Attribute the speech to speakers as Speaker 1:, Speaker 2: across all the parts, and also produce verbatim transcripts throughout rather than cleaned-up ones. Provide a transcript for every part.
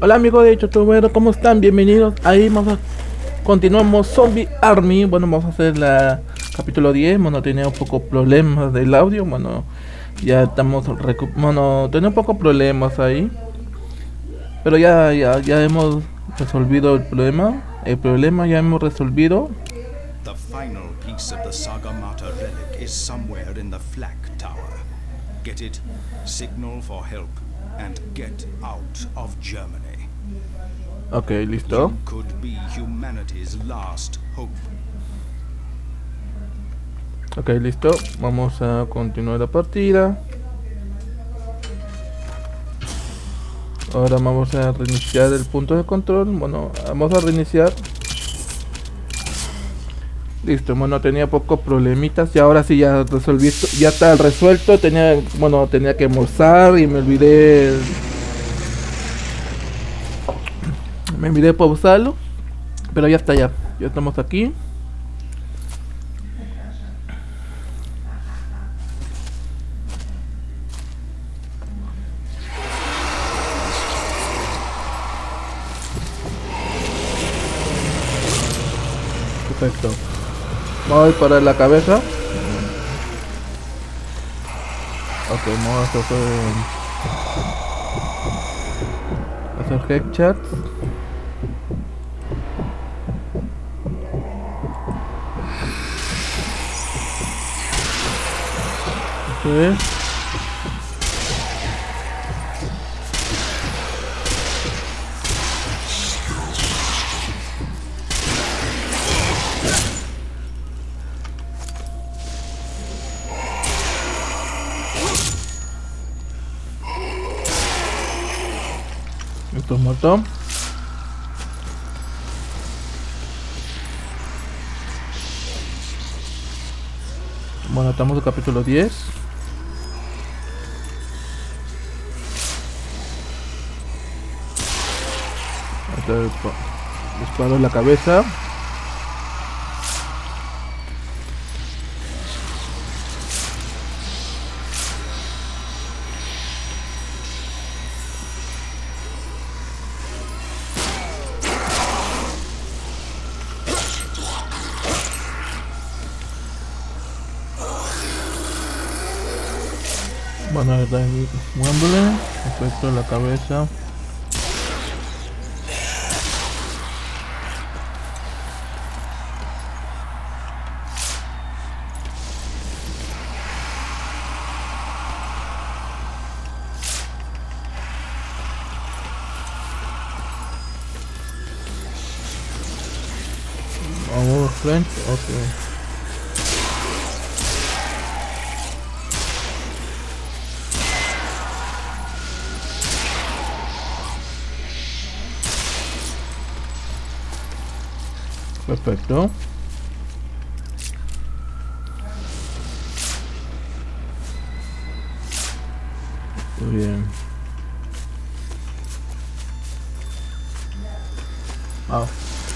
Speaker 1: Hola amigos de YouTube, ¿cómo están? Bienvenidos. Ahí vamos a... continuamos Zombie Army. Bueno, vamos a hacer la capítulo diez. Bueno, tenía un poco problemas del audio. Bueno, ya estamos recu... bueno, tenía un poco problemas ahí. Pero ya, ya, ya hemos resolvido el problema. El problema ya hemos resolvido.
Speaker 2: The final piece of the Sagamata relic is somewhere in the flak tower. Get it, signal for help, and get out of Germany.
Speaker 1: Ok, listo.
Speaker 2: You could be humanity's last hope.
Speaker 1: Ok, listo. Vamos a continuar la partida. Ahora vamos a reiniciar el punto de control. Bueno, vamos a reiniciar. Listo, bueno, tenía pocos problemitas y ahora sí ya resolví, ya está resuelto. Tenía, bueno, tenía que almorzar y me olvidé Me olvidé de pausarlo, pero ya está, ya, ya estamos aquí. Perfecto. Voy para la cabeza. Ok, vamos a hacer hacer headshots. Eso es. Esto es muerto. Bueno, estamos en el capítulo diez. Disparo en la cabeza. Bueno, está ahí Wembley, efecto en la cabeza. Vamos, French, ok. Perfecto. Muy bien. Ah.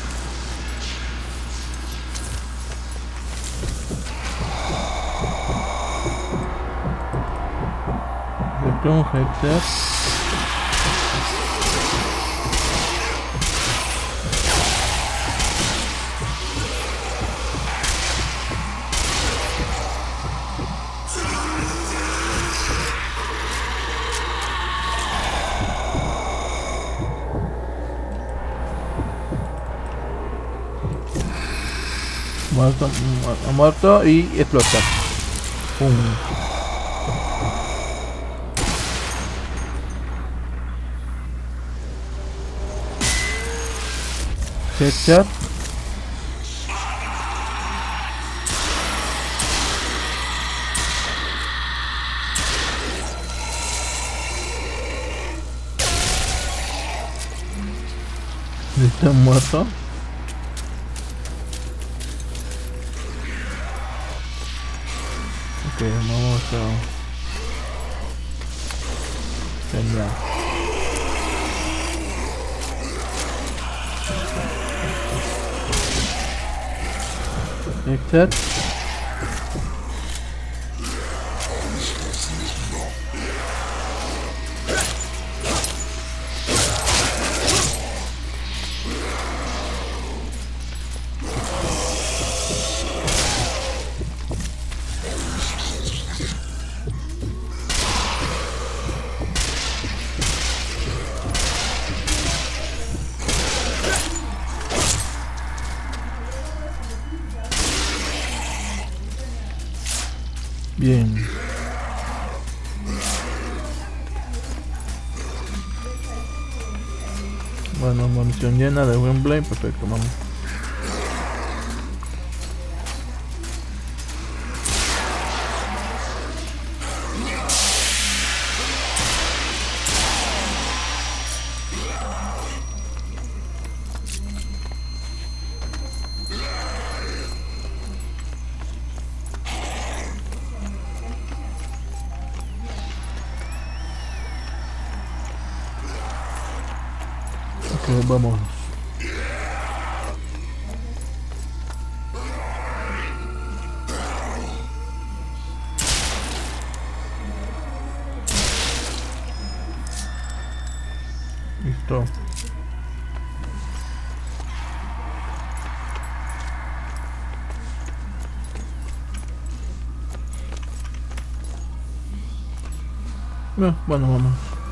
Speaker 1: Perfecto, un headset. Muerto, mu- muerto y explota. Pum. Headshot. Está muerto. Ok, vamos a... Genial. Headshot. Bien. Bueno, munición llena de Windblade, perfecto, vamos. Ok, vamos. Listo. No, bueno, vamos.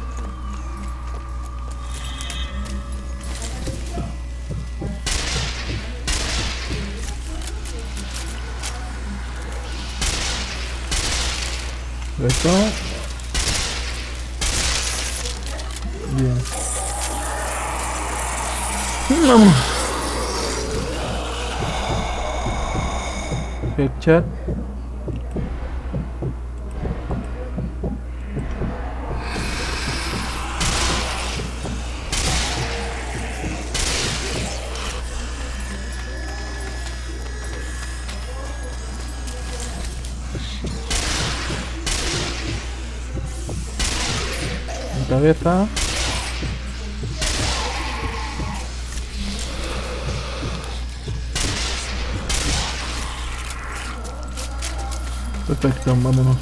Speaker 1: Esto. Bien. Vamos. Headshot. Cabeza. Perfecto, vámonos.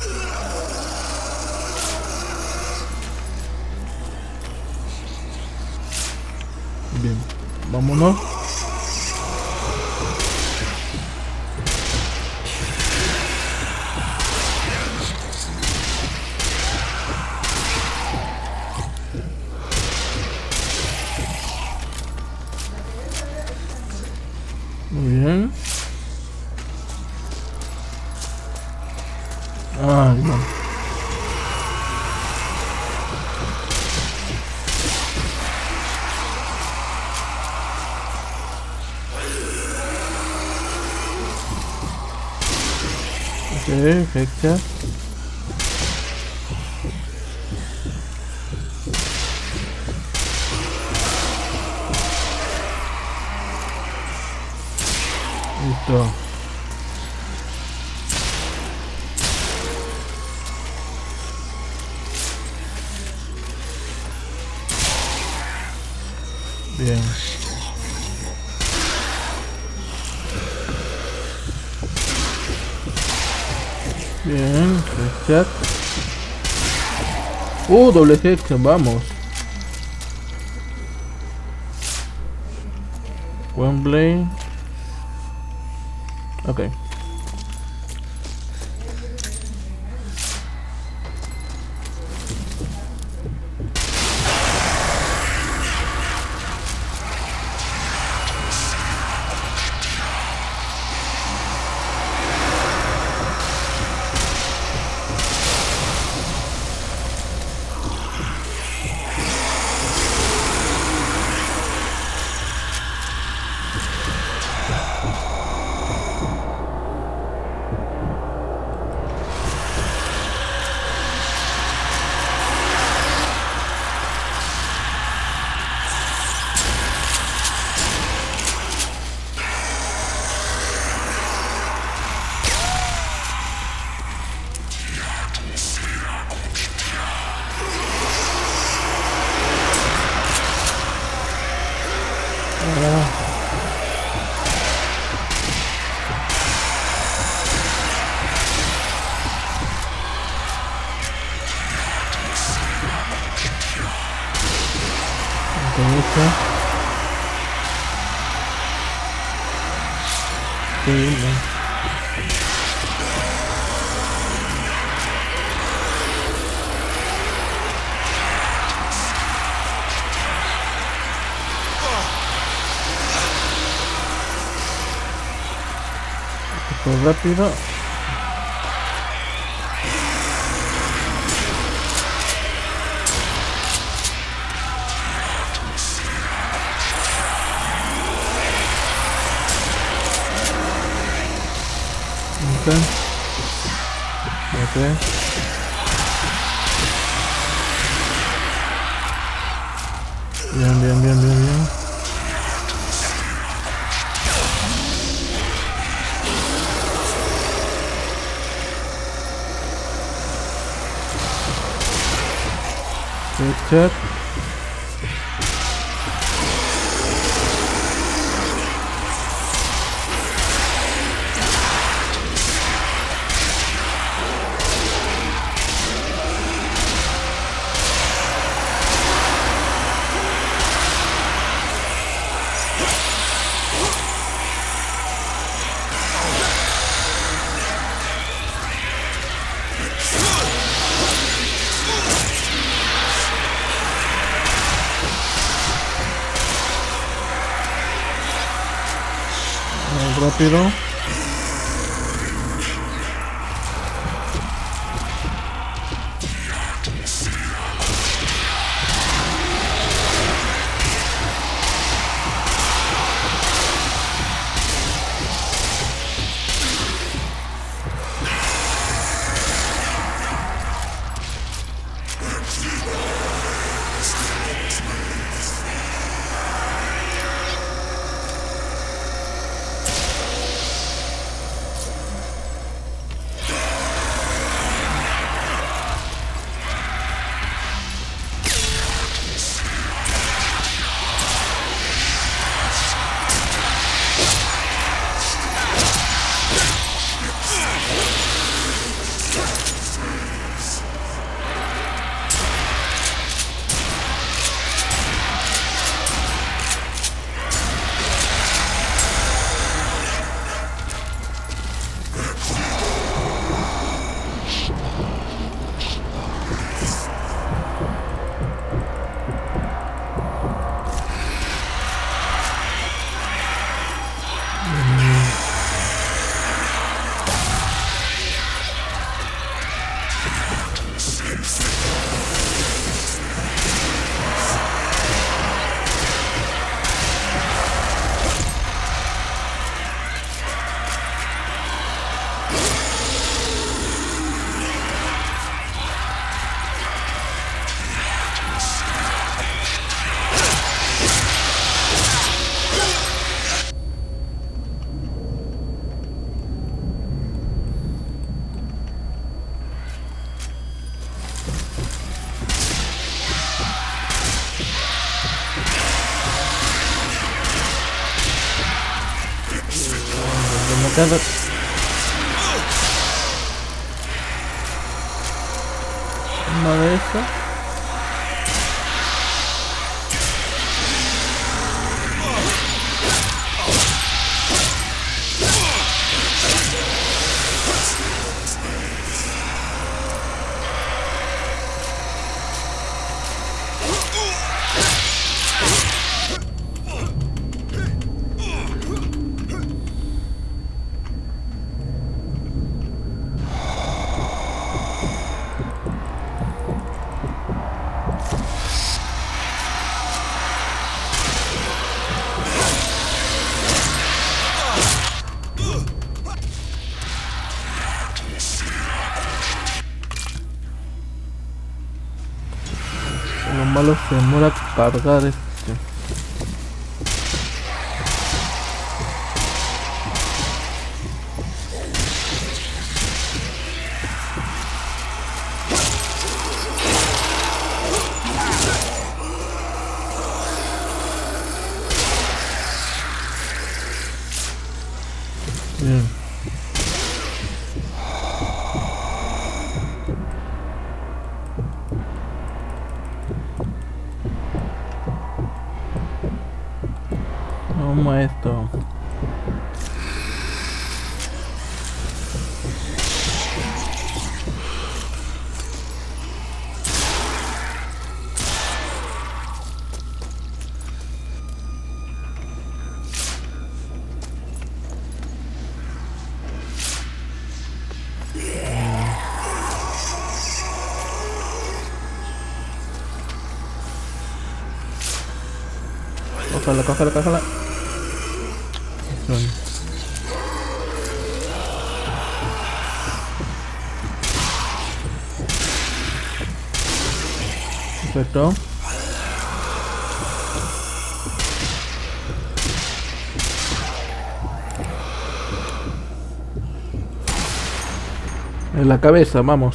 Speaker 1: Bien, vámonos. Muy bien. Ay, no. Ok, fecha. Listo. Bien. Bien, headshot. Uh, doble headshot, vamos. Wembley. Ok. Derecha. Sí, no. Rápido. Ok. Ok. Bien, bien, bien, bien, bien. Check, check. Rápido. Cada... Una de esas. Lo malo se demora a cargar este. Bien. Vamos a esto. Cógela, cógela, cógela. Bueno. Perfecto. En la cabeza, vamos.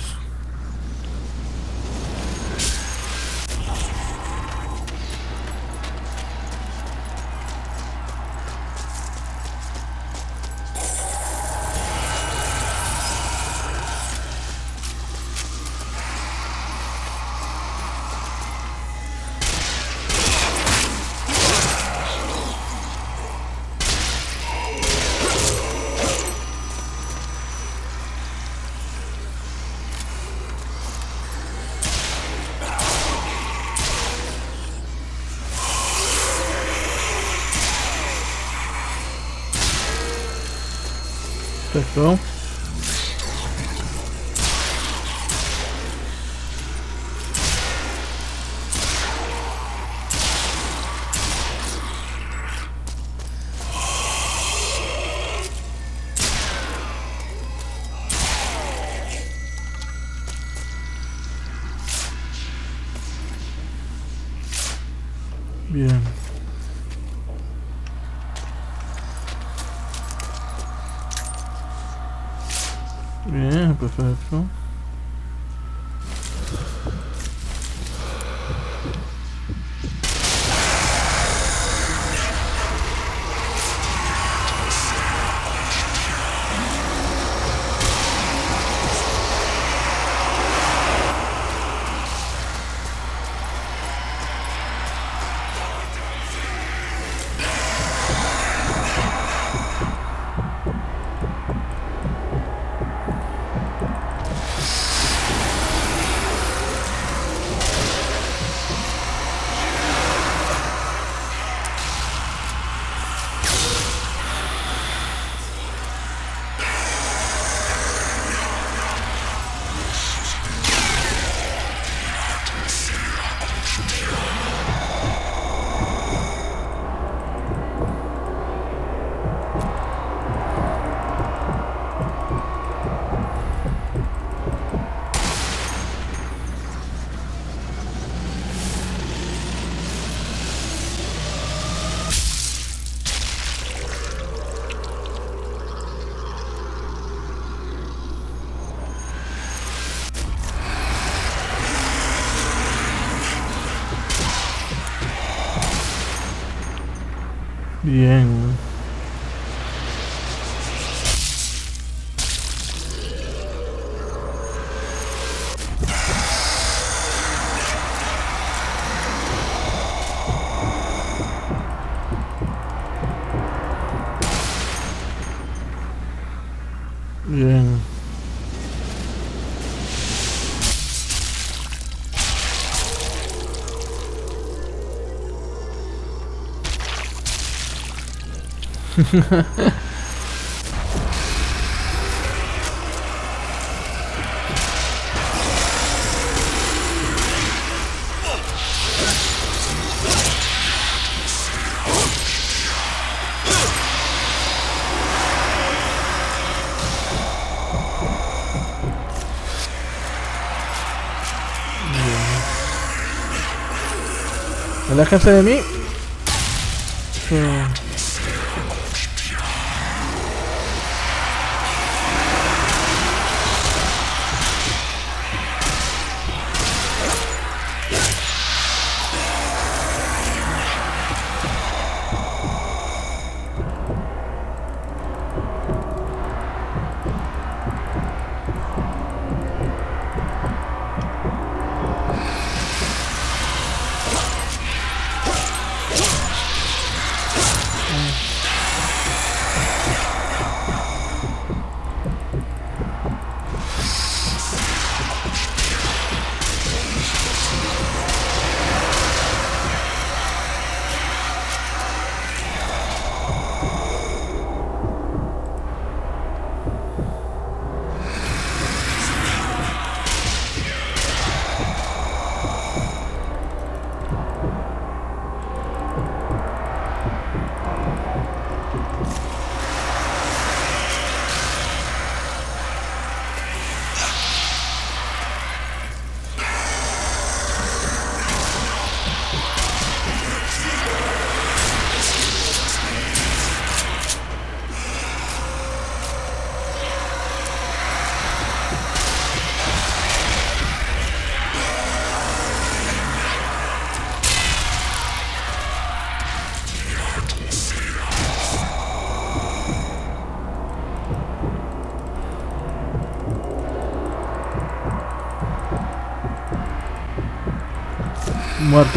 Speaker 1: Perfecto. Bien. Bien, perfecto. Bien. Bien. Aléjense de mí. Sí. Muerto.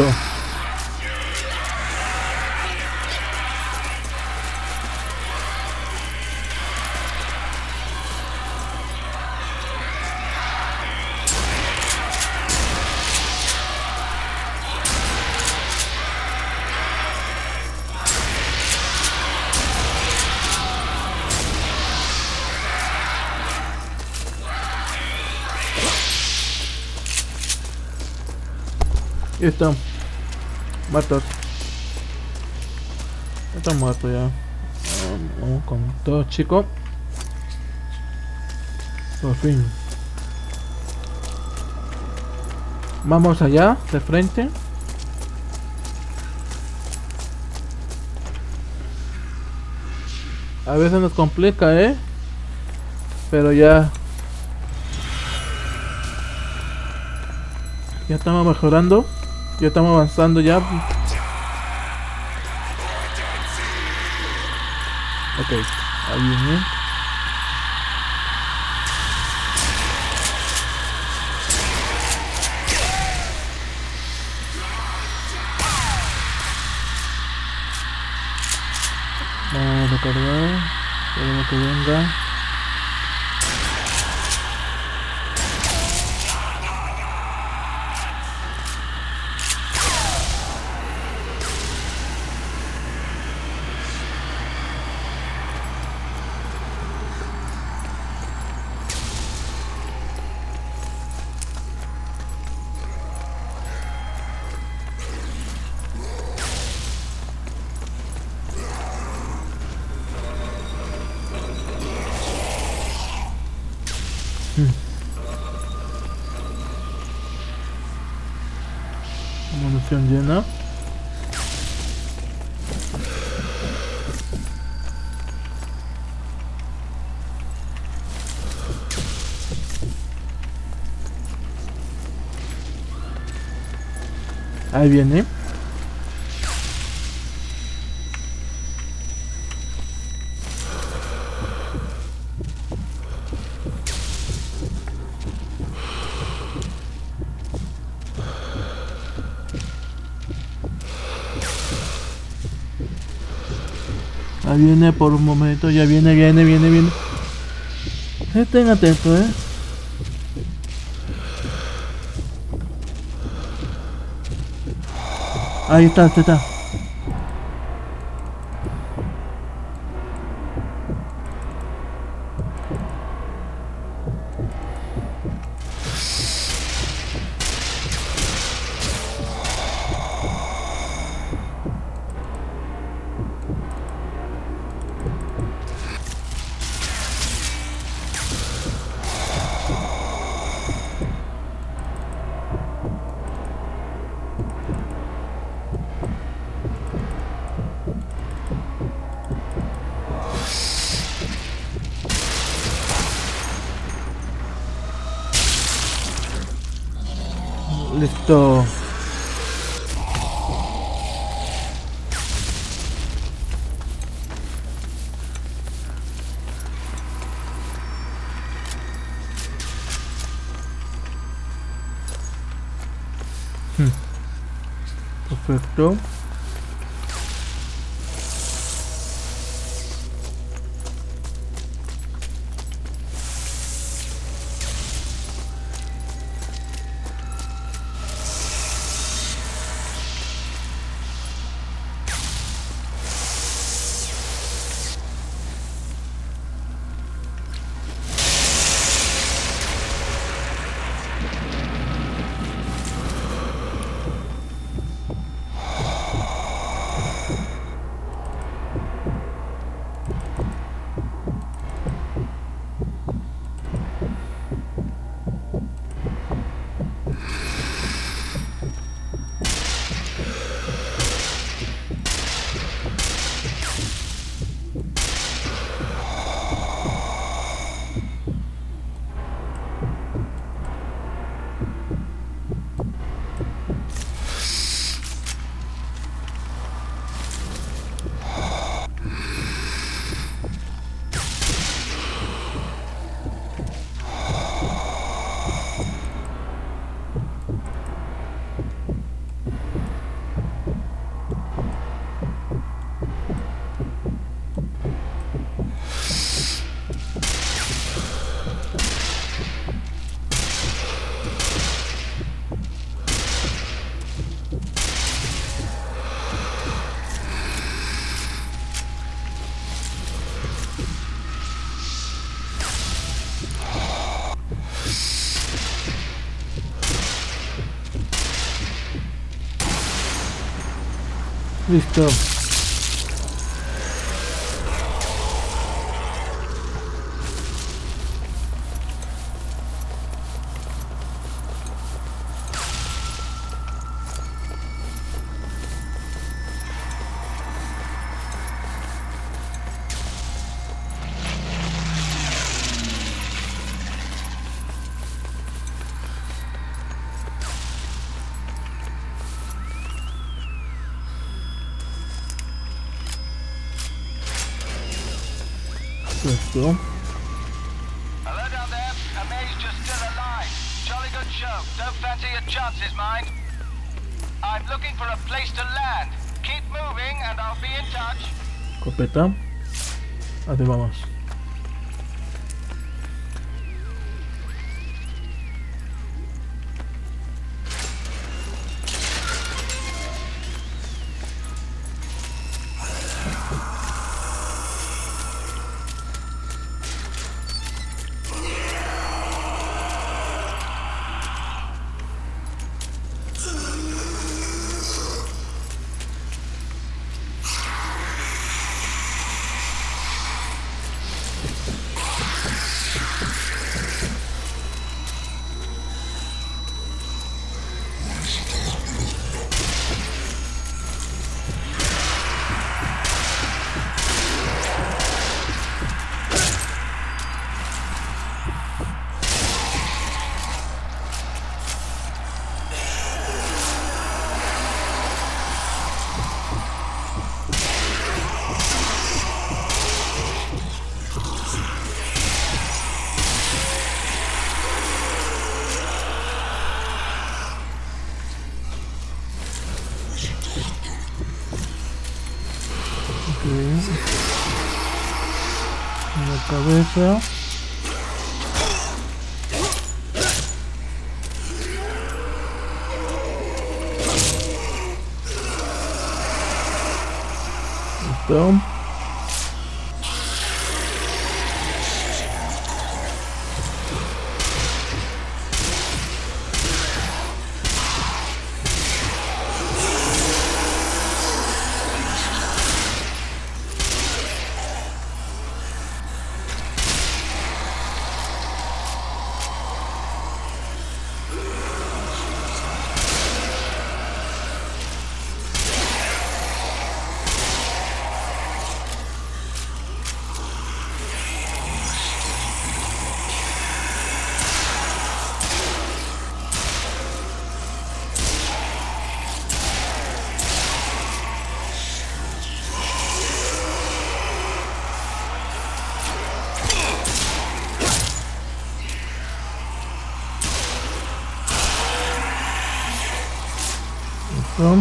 Speaker 1: Y están muertos. Están muertos ya. Vamos con todo, chicos. Por fin. Vamos allá, de frente. A veces nos complica, eh. Pero ya. Ya estamos mejorando. Ya estamos avanzando ya. Ok, ahí viene. Vamos a recargar. Esperemos que venga. Munición llena. Ahí viene. Ahí viene por un momento, ya viene, viene, viene, viene. Estén atentos, eh. Ahí está, ahí está. Listo. Hmm. Perfecto. Listo. Listo.
Speaker 3: Hello down there. Amazia's still alive. Jolly good show. Don't fancy your chances, mind. I'm looking for a place to land. Keep moving and I'll be in touch.
Speaker 1: Copeta. Así vamos. En la cabeza. Listo. Listo.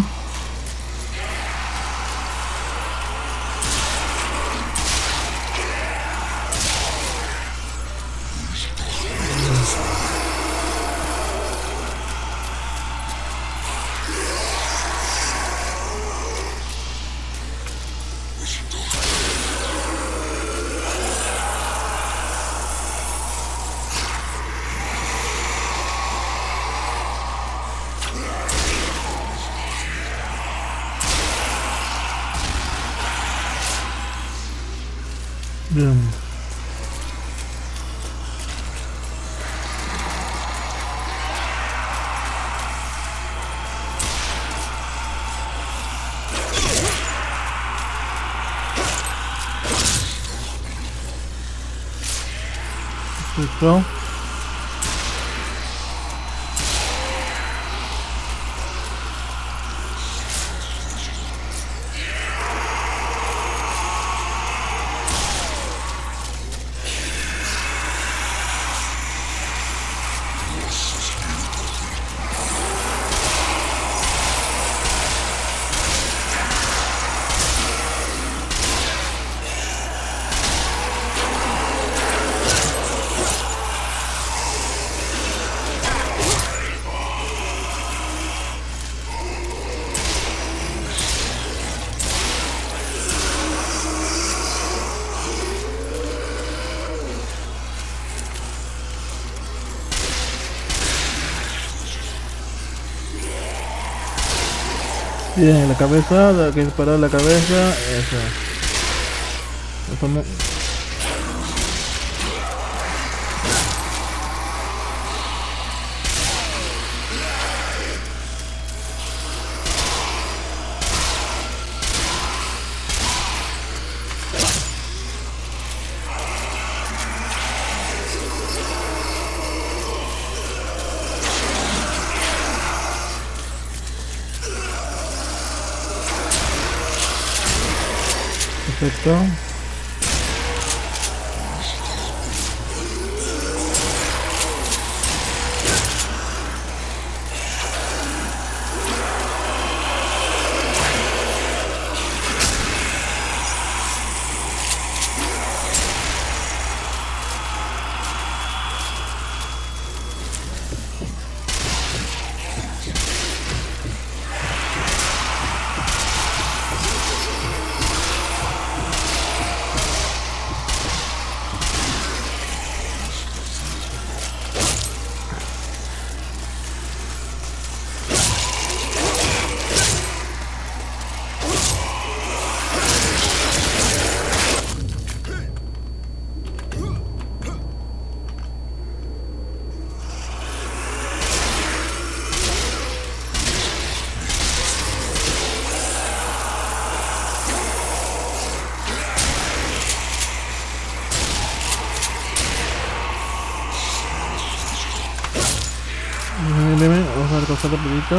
Speaker 1: Bien. Listo. Bien, la cabeza, hay que disparar la cabeza, eso. Eso no. Perfecto. Vamos a recoger rapidito.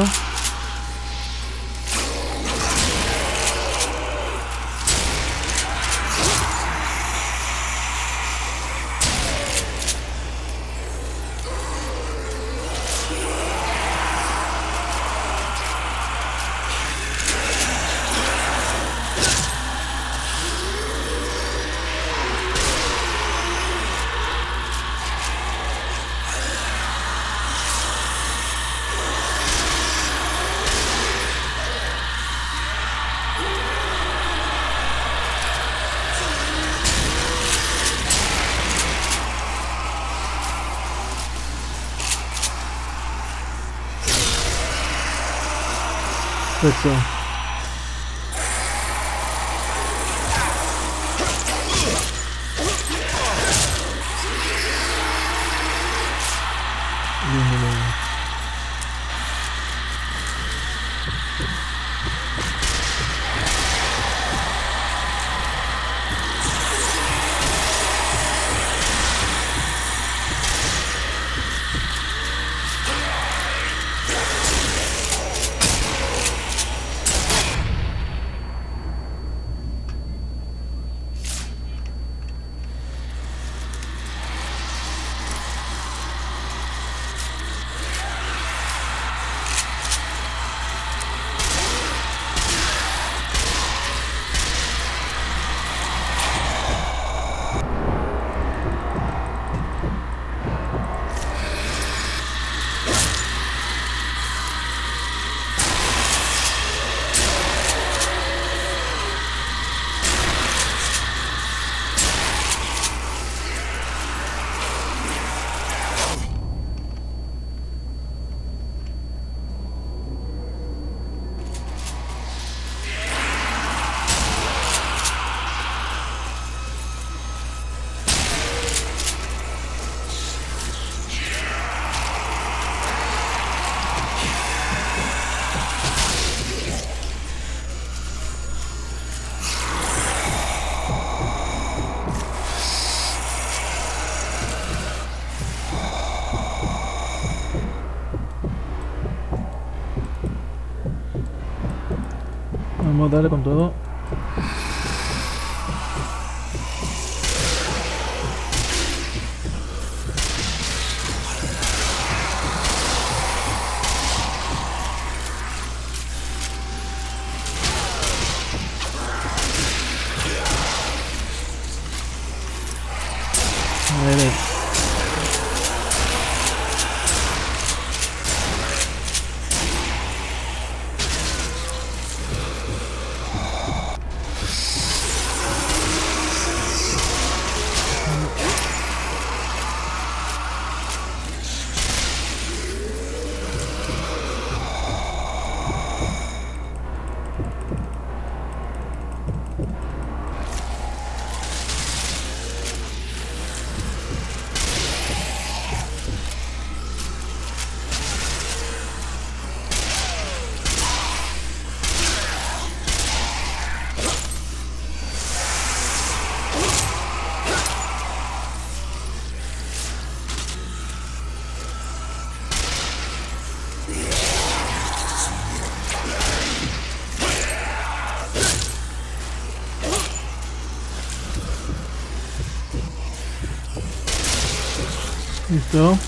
Speaker 1: Perfecto. Bien, bien, bien. Vamos a darle con todo. A ver. Listo.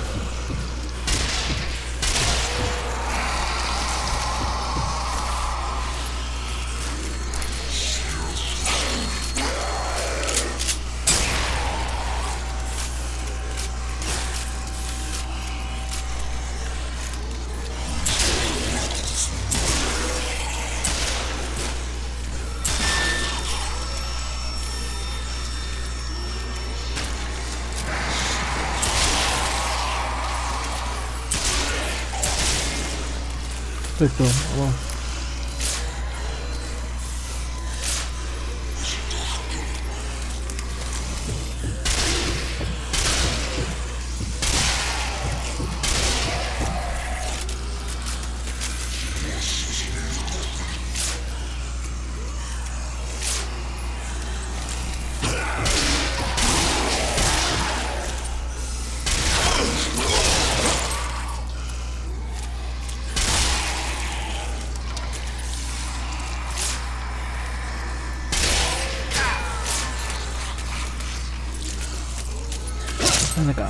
Speaker 1: Perfecto, vamos. Ven acá.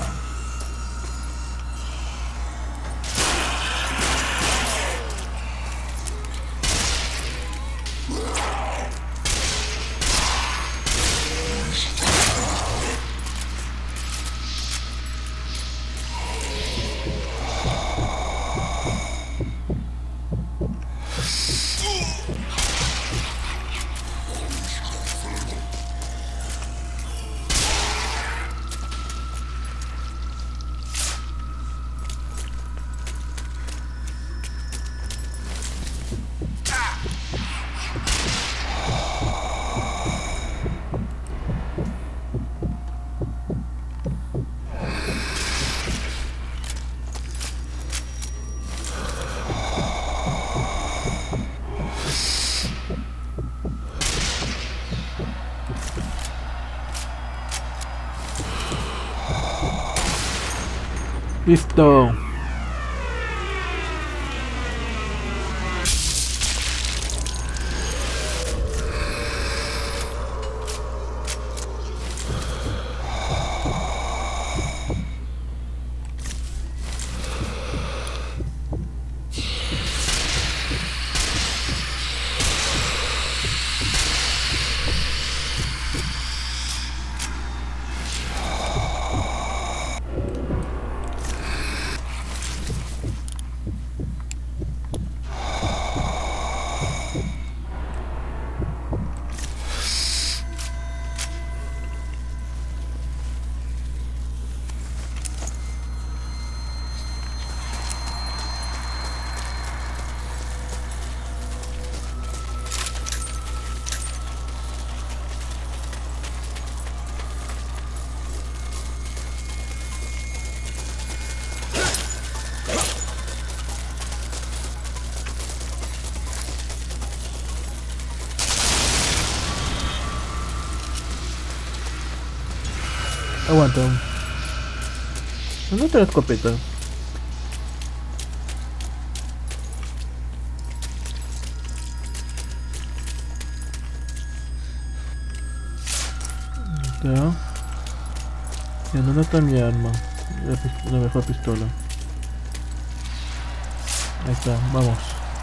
Speaker 1: Listo. Aguanta. ¿Dónde está la escopeta? Ya. ¿Y dónde está mi arma? La, pist- la mejor pistola. Ahí está, vamos.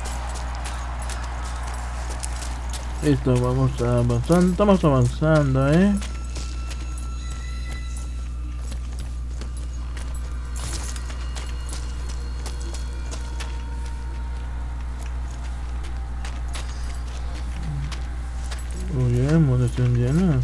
Speaker 1: Listo, vamos avanzando. Estamos avanzando, eh. Muy bien, munición llena.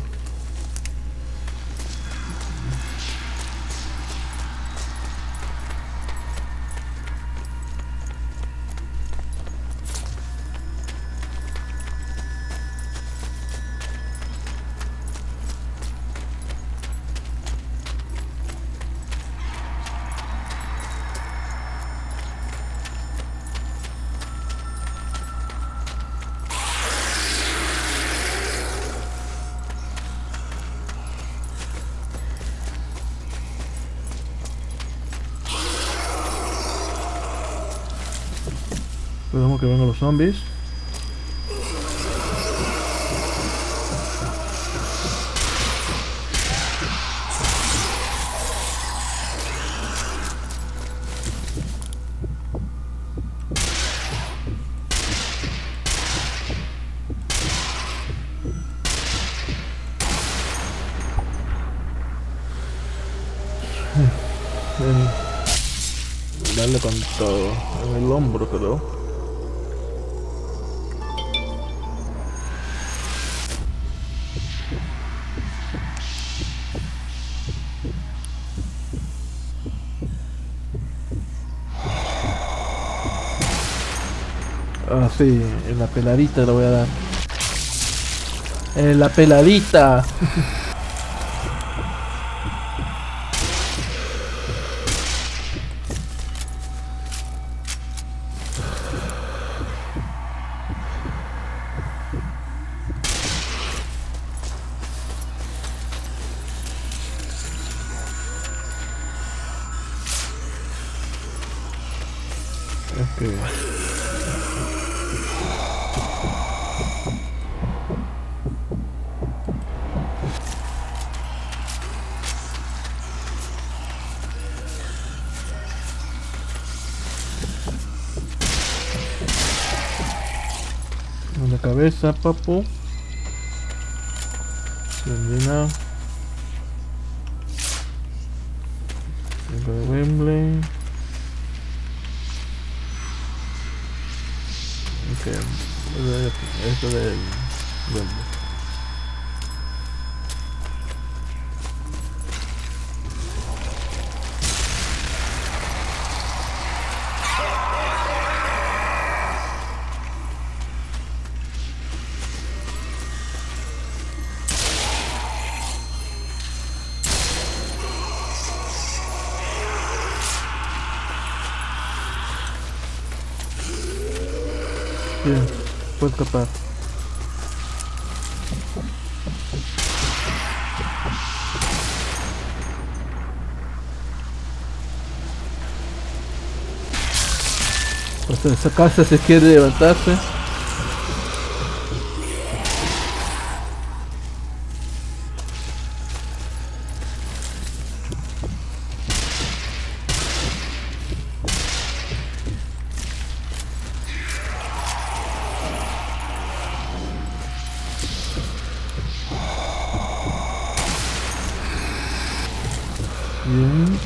Speaker 1: Esperamos que vengan los zombies. en, darle con todo en el hombro, creo. Ah, sí, en la peladita lo voy a dar. En la peladita. Okay. En la cabeza, papu. Termina. Cinco de Wembley. Ok, esto del Wembley. Bien, puedo escapar. Pues esa casa se quiere levantarse. Bien.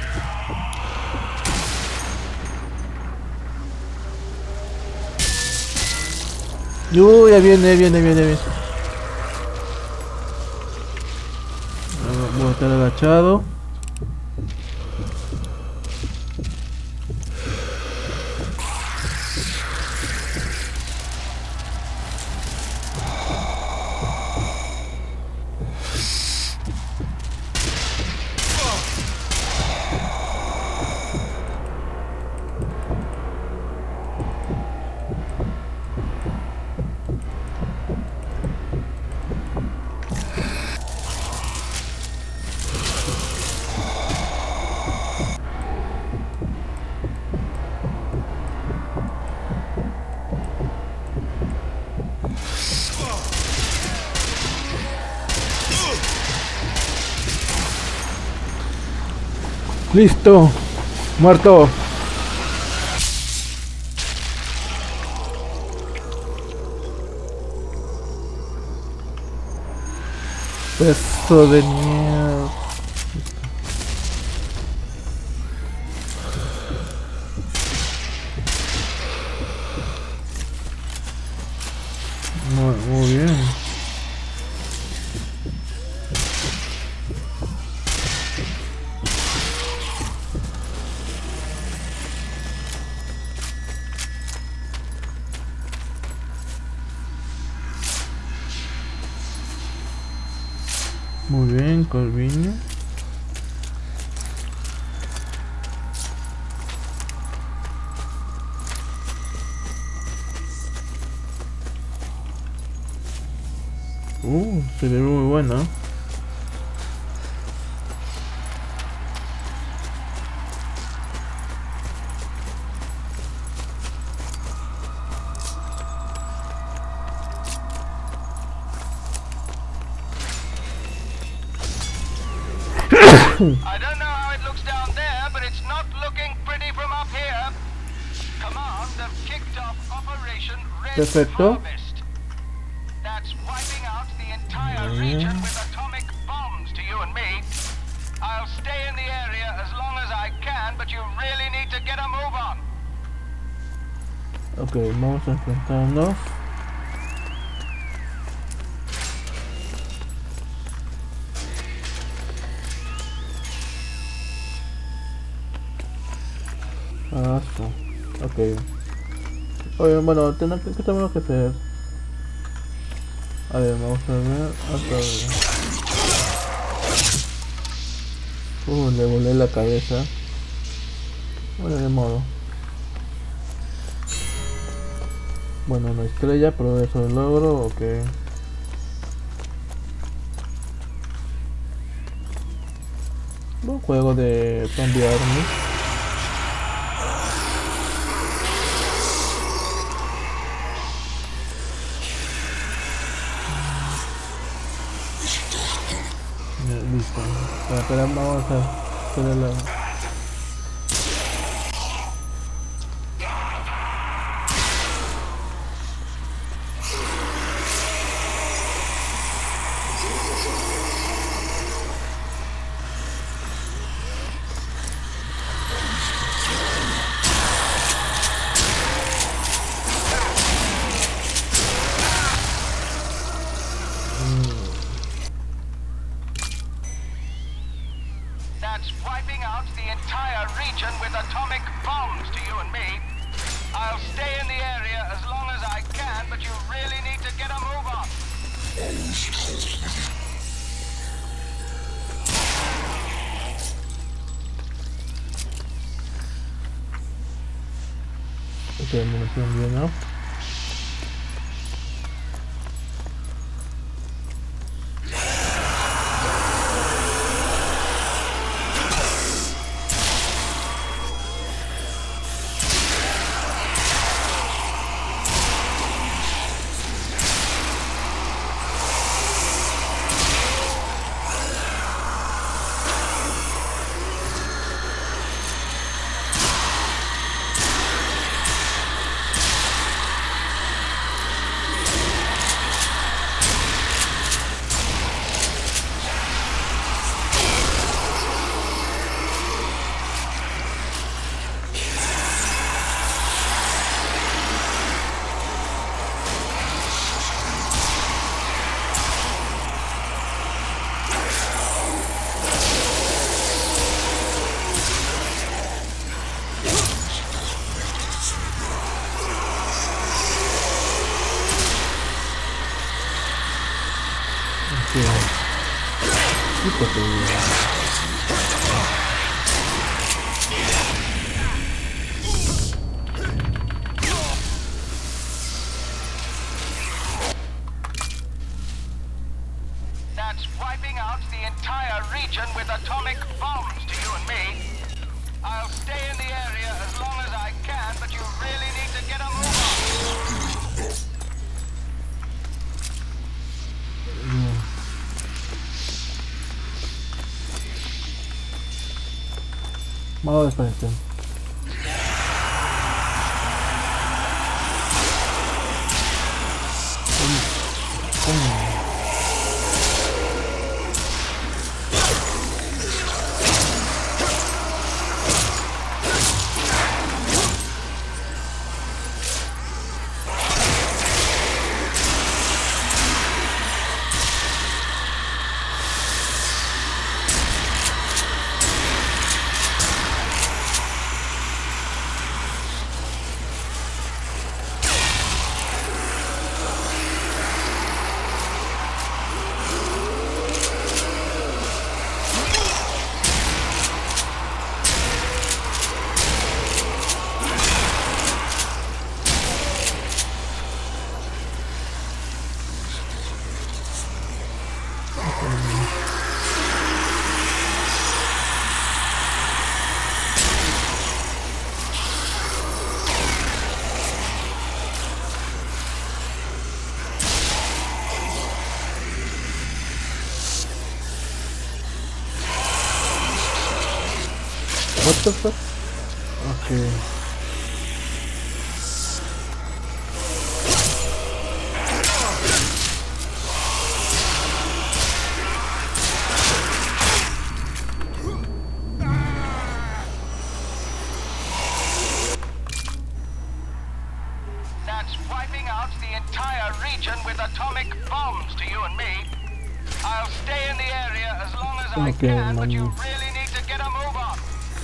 Speaker 1: Uy, ya viene, viene, viene, viene. Voy a estar agachado. Listo, muerto. Peso de mierda. Muy, muy bien. Muy bien, Corviño. Uh, se ve muy bueno.
Speaker 3: I don't know how it looks down there, but it's not looking pretty from up here. Command have kicked off Operation Red
Speaker 1: Perfecto.
Speaker 3: Harvest. That's wiping out the entire region with atomic bombs to you and me. I'll stay in the area as long as I can, but you really need to get a move on.
Speaker 1: Ok, vamos a enfrentarnos. Ah, sí. Ok. Oye, bueno, tenemos que, ¿qué tenemos que hacer? A ver, vamos a ver. Hasta ver. Uh, le volé la cabeza. Bueno, de modo. Bueno, una estrella, progreso de logro, ok. Un juego de Zombie Army. Listo. Espera, espera, vamos a hacer el lado.
Speaker 3: That's wiping out the entire region with atomic bombs to you and me. I'll stay in the area as long as I can, but you really need to get a move on.
Speaker 1: Ok, munición bien, ¿no?
Speaker 3: That's wiping out the entire region with atomic bombs to you and me. I'll stay in the area as long as I can, but you really need to get a move on.
Speaker 1: Vamos a desconectar. What the fuck? Okay.
Speaker 3: bombs to you and me. I'll stay in the area as long as I
Speaker 1: Okay,
Speaker 3: can, but you
Speaker 1: man.
Speaker 3: really need to get a move on.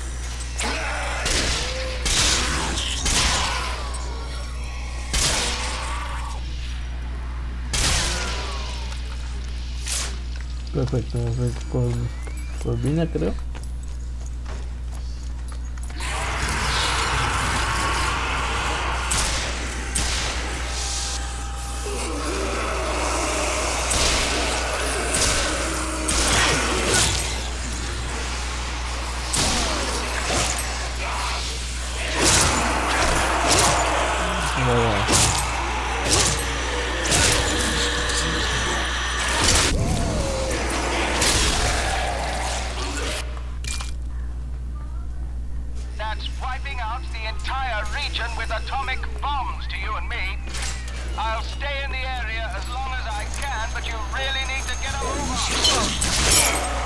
Speaker 1: Perfecto, con Corvina creo.
Speaker 3: That's wiping out the entire region with atomic bombs to you and me. I'll stay in the area as long as I can, but you really need to get a move on.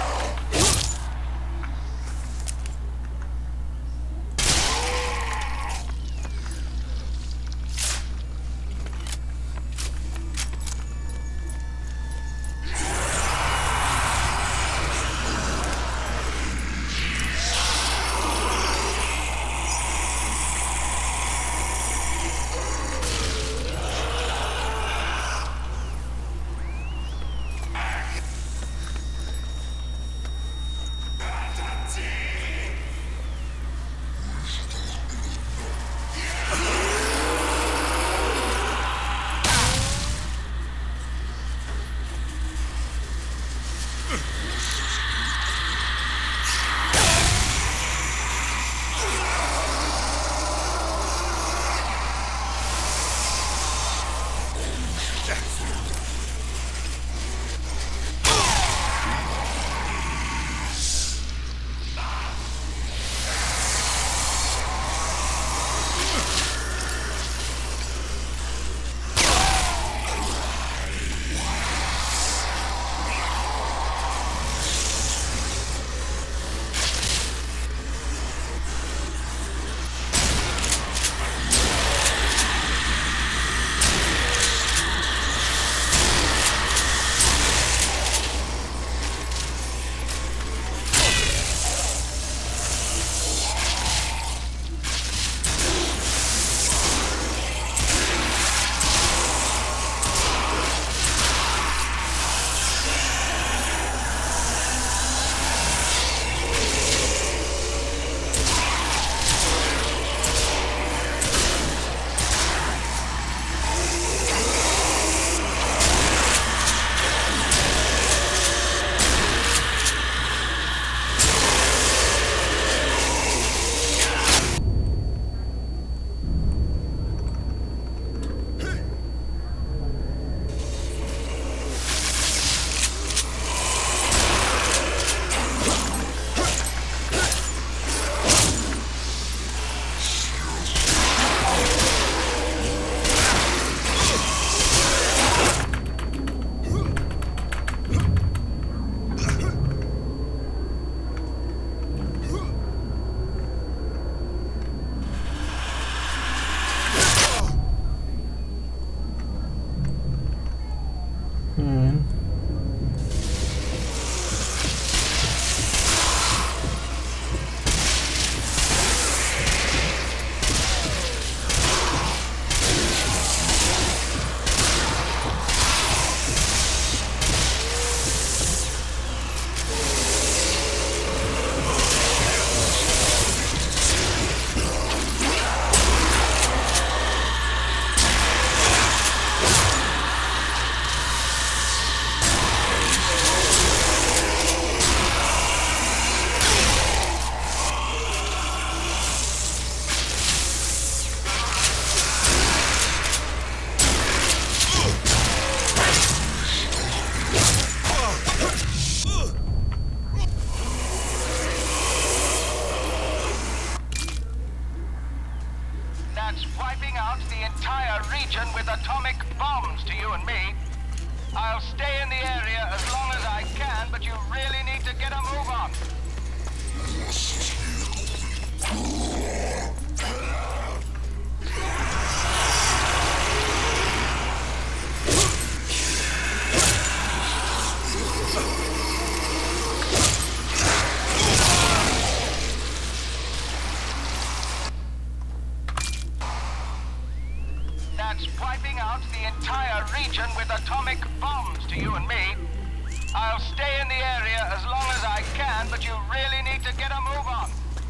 Speaker 3: to you and me. I'll stay in the area as long as I can, but you really need to get a move on.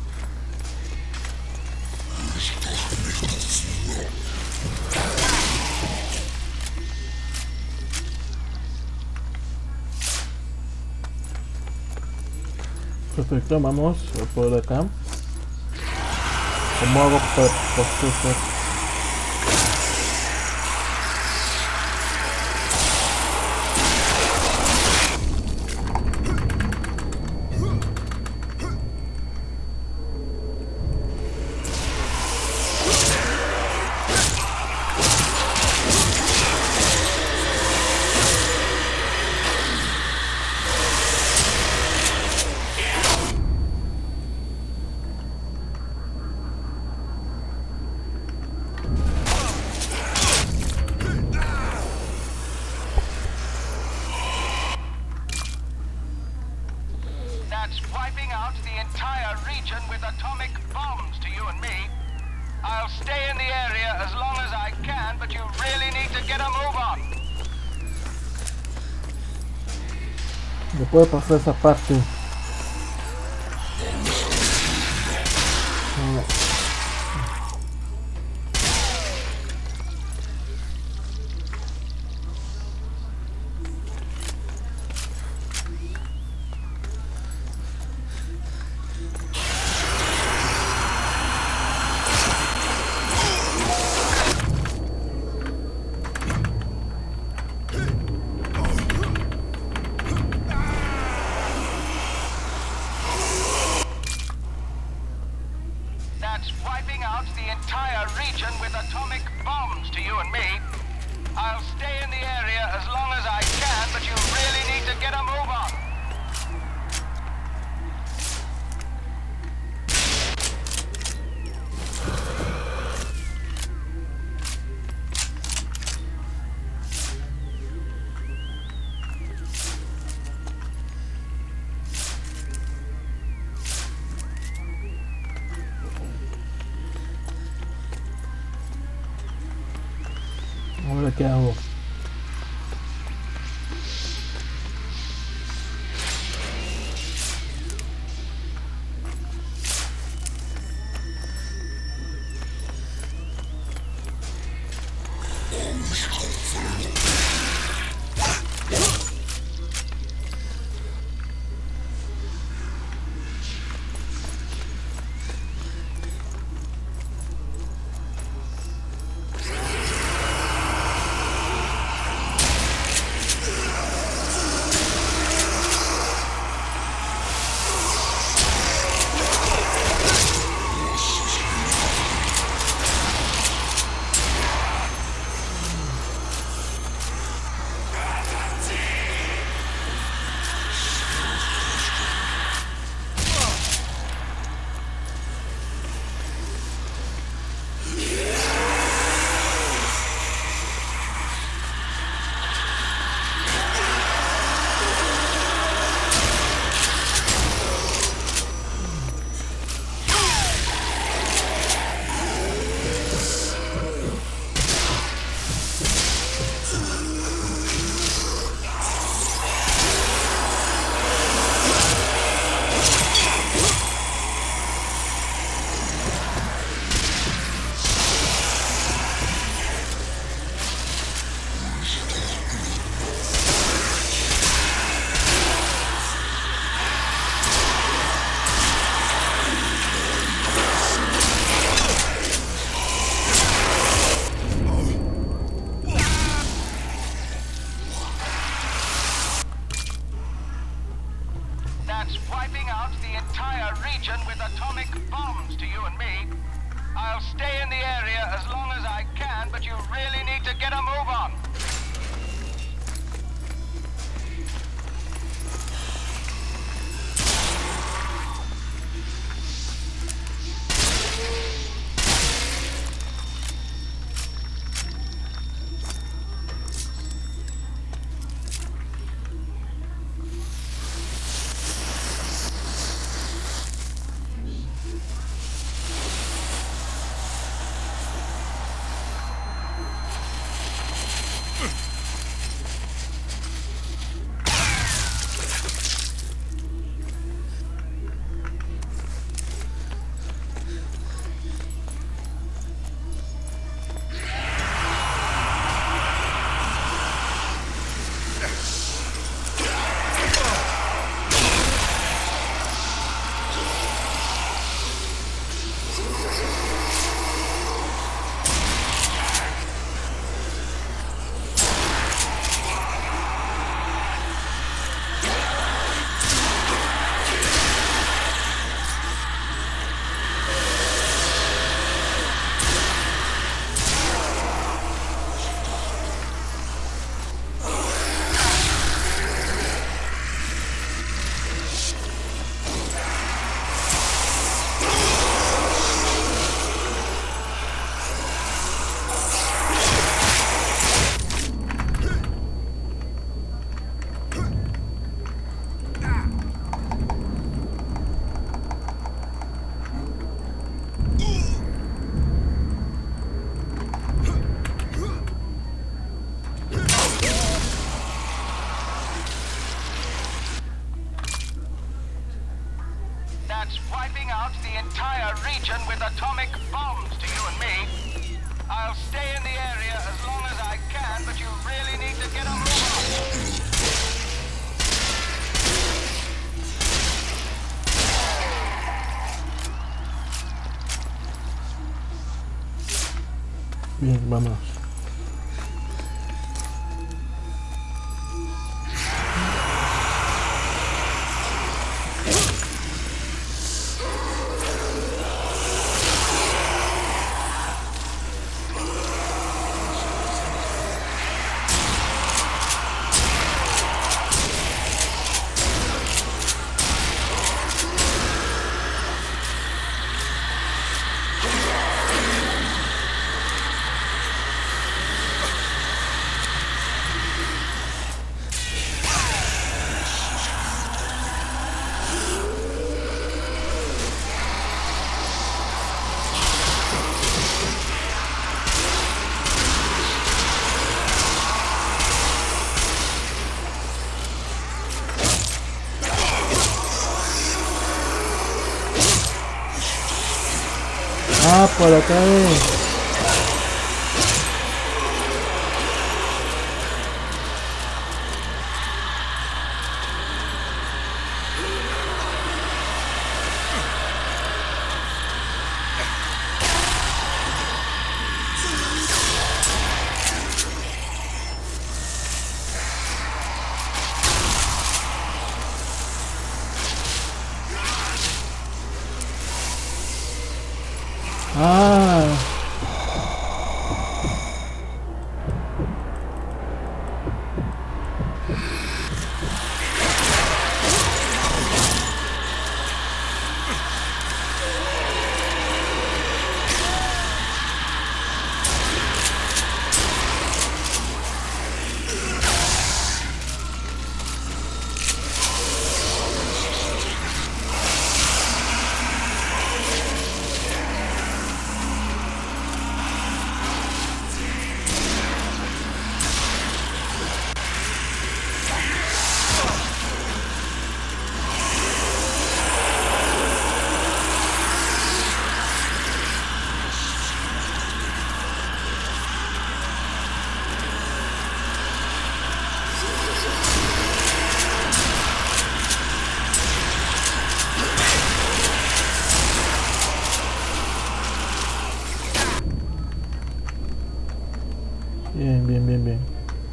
Speaker 1: Perfecto, vamos por acá. ¿Cómo hago para procesar?
Speaker 3: Wiping out the entire region with atomic bombs to you and me. I'll stay in the area as long as I can, but you really need to get a move on.
Speaker 1: Me puede pasar esa parte. No.
Speaker 3: Wiping out the entire region with atomic bombs to you and me. I'll stay in the area as long as I can, but you really need to get a move on.
Speaker 1: Ahora qué hago.
Speaker 3: Wiping out the entire region with atomic bombs to you and me. I'll stay in the area as long as I can, but you really need to get a move on. out the entire region with atomic bombs to you and me. I'll stay in the area as long as I can, but you really need to get a move on.
Speaker 1: Bien, vamos. Ah, por acá es. Ah. Bien, bien, bien, bien.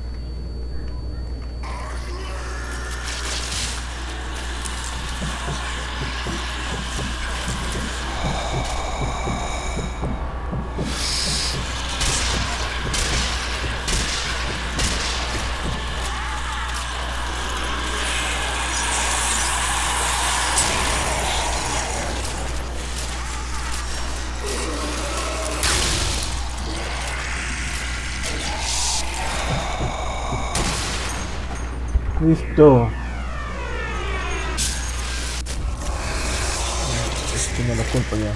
Speaker 1: Listo. Tengo la culpa ya.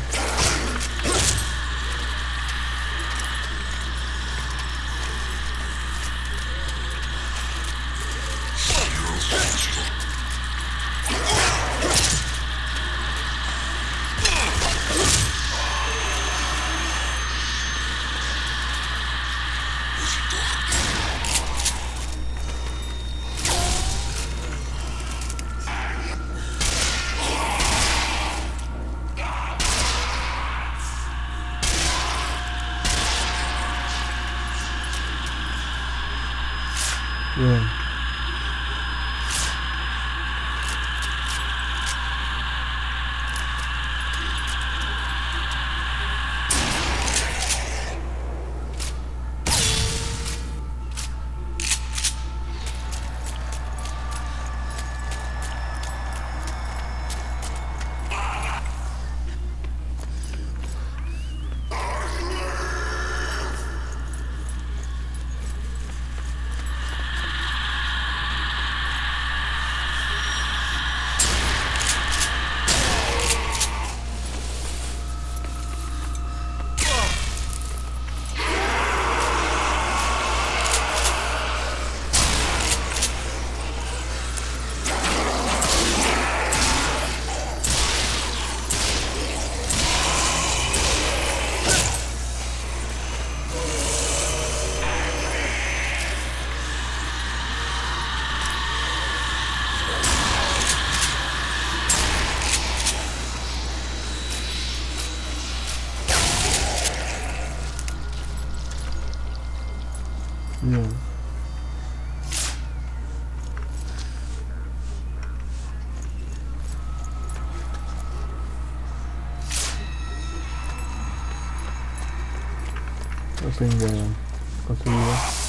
Speaker 1: Open ya conseguido.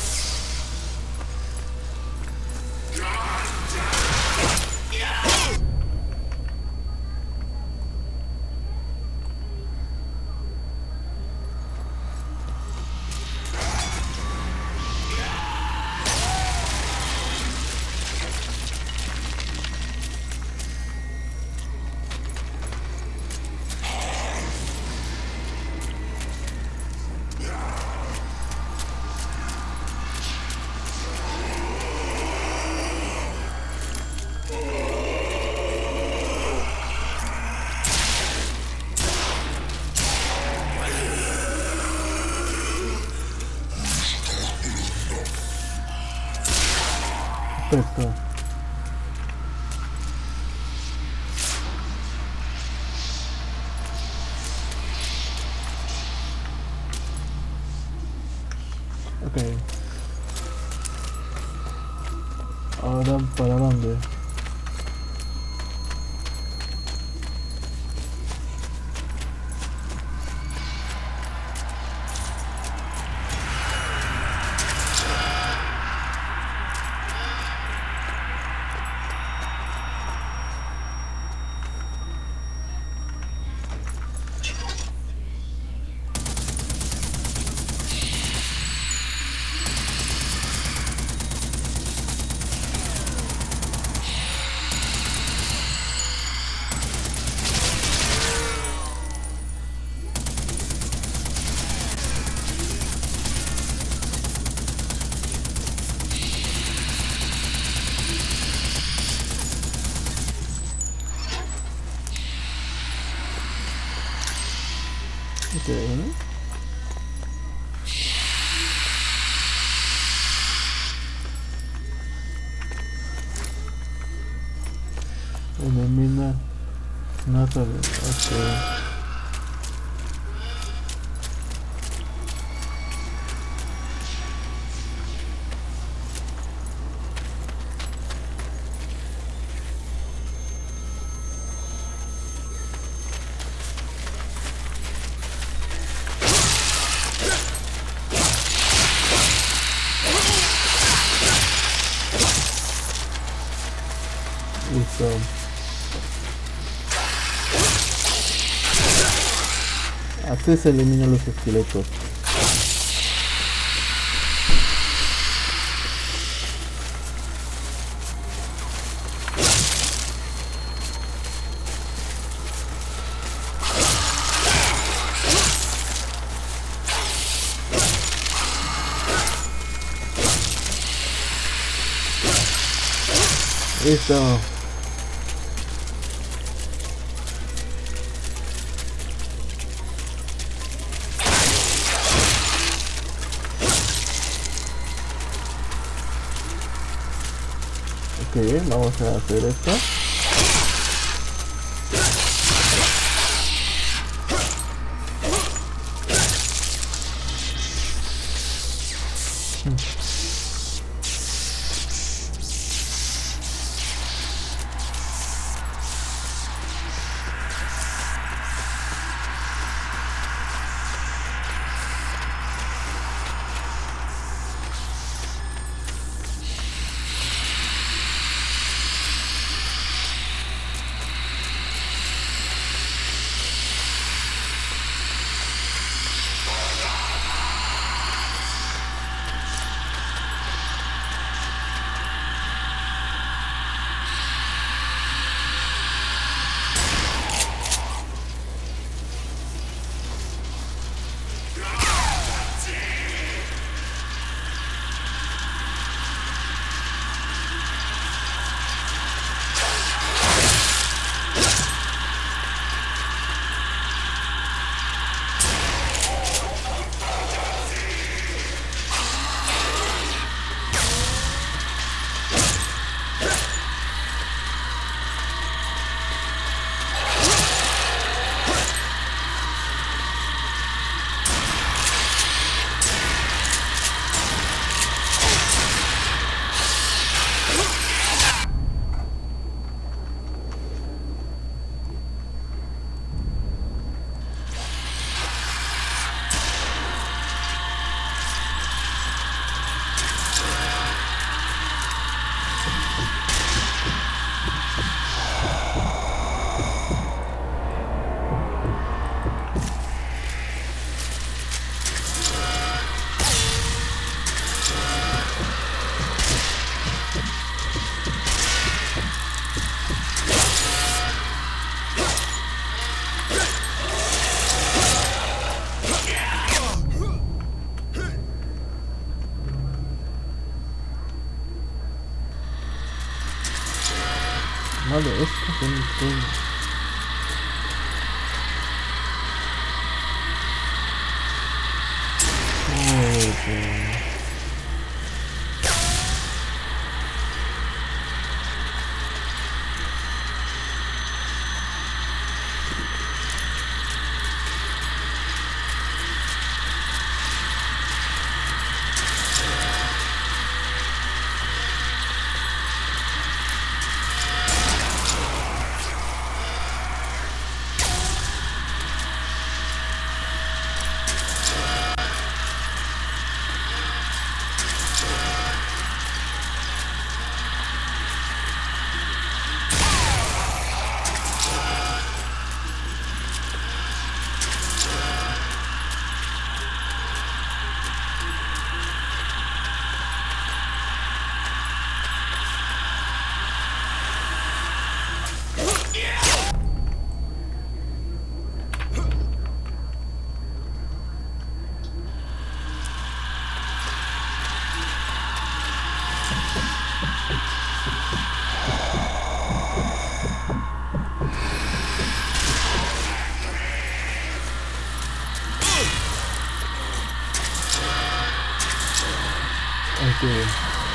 Speaker 1: Perfecto. Ok. Ahora, ¿para dónde? Okay. Elimina nada de okay. Listo. Así se eliminan los esqueletos. Listo. Ok, vamos a hacer esto. Vale, esto es un todo. Okay. Okay.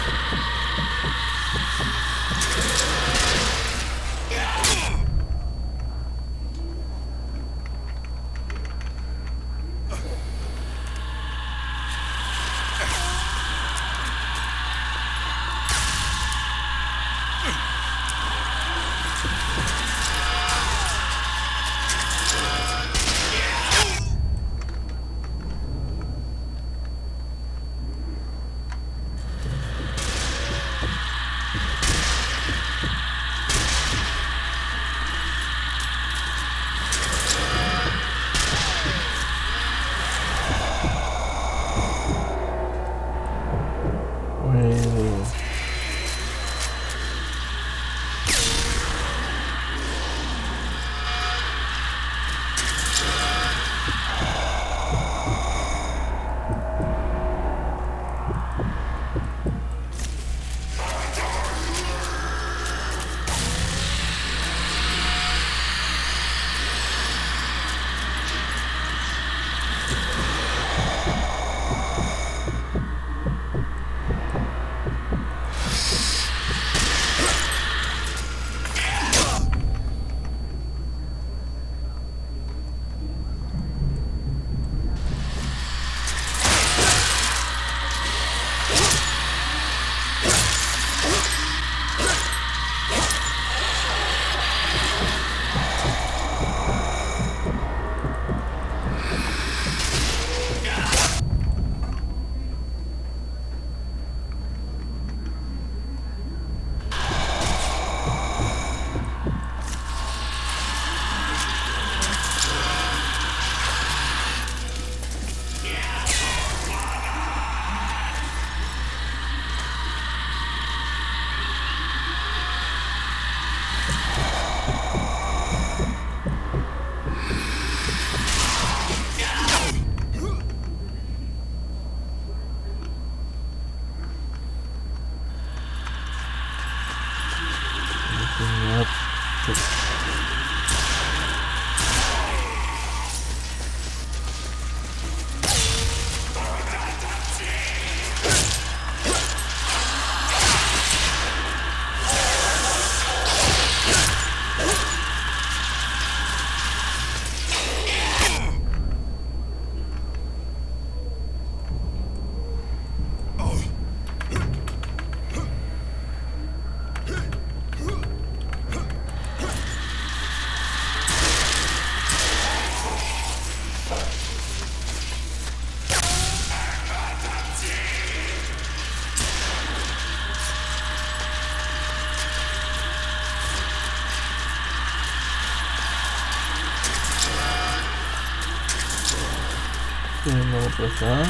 Speaker 1: No va a pasar.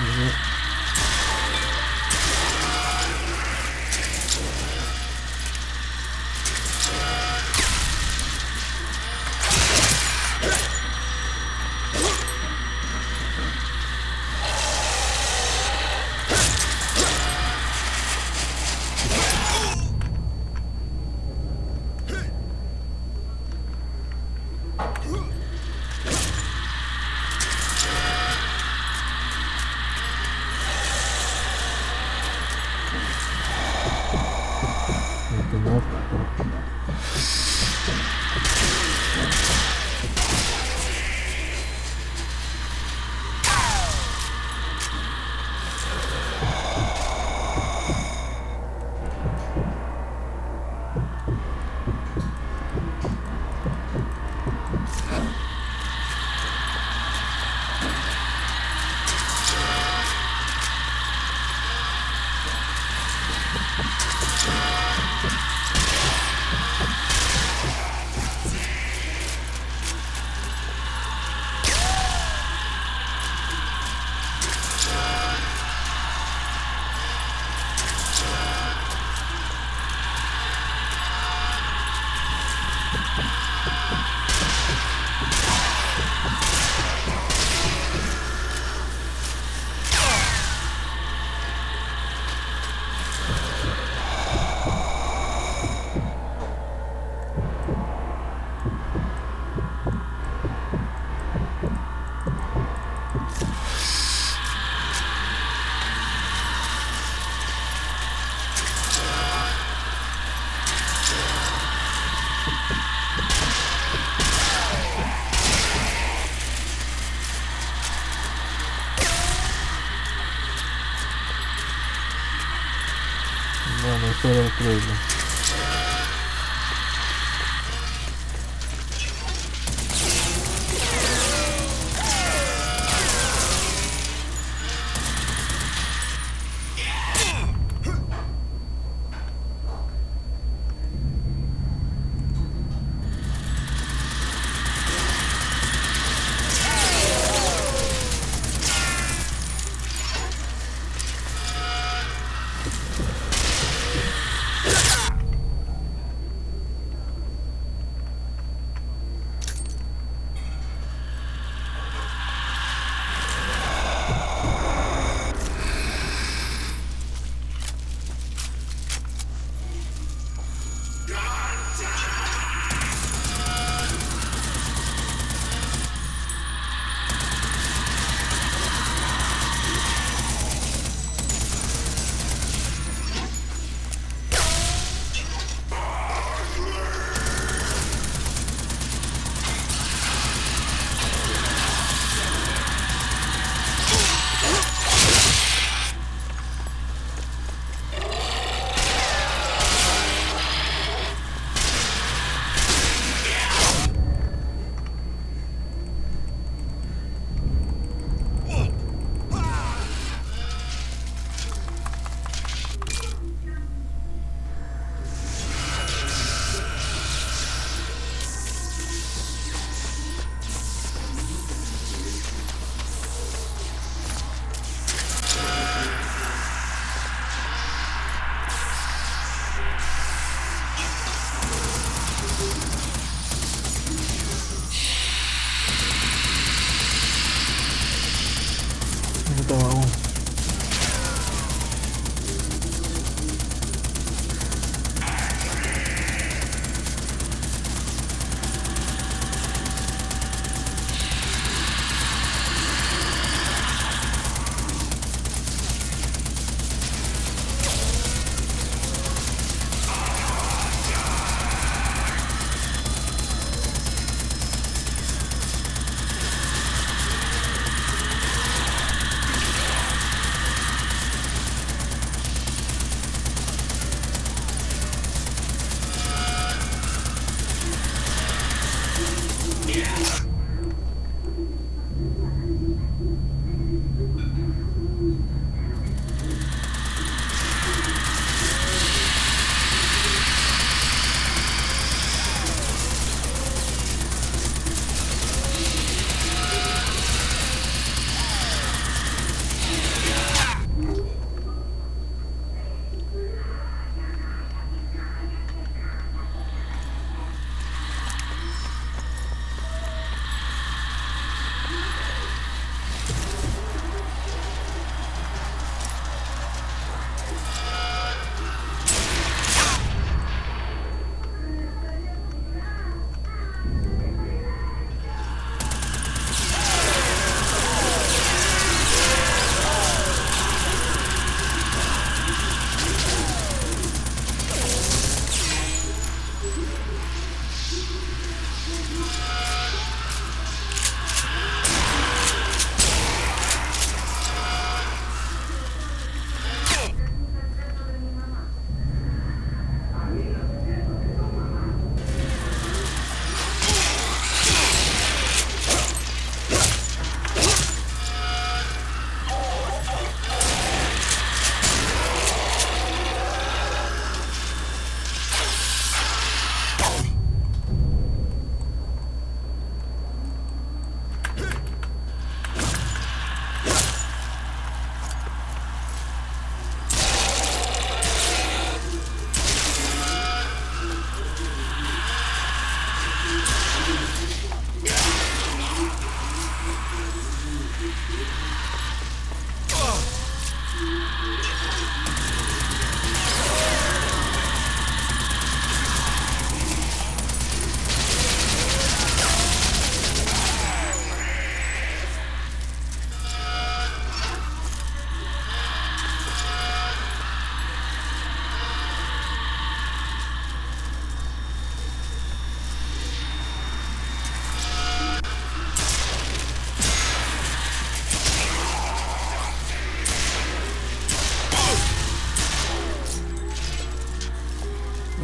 Speaker 4: Fuera el problema.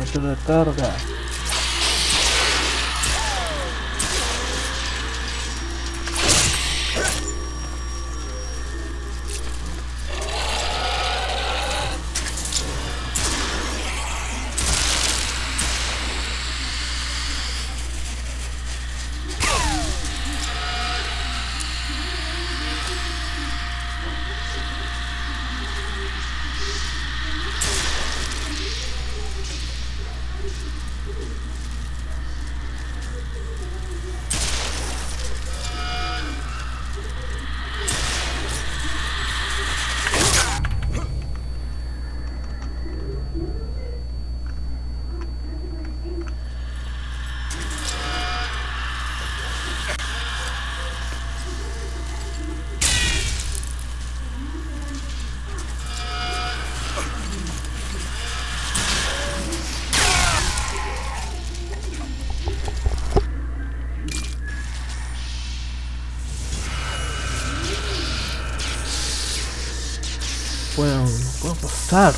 Speaker 1: Mucha recarga. Bueno, no puedo pasar.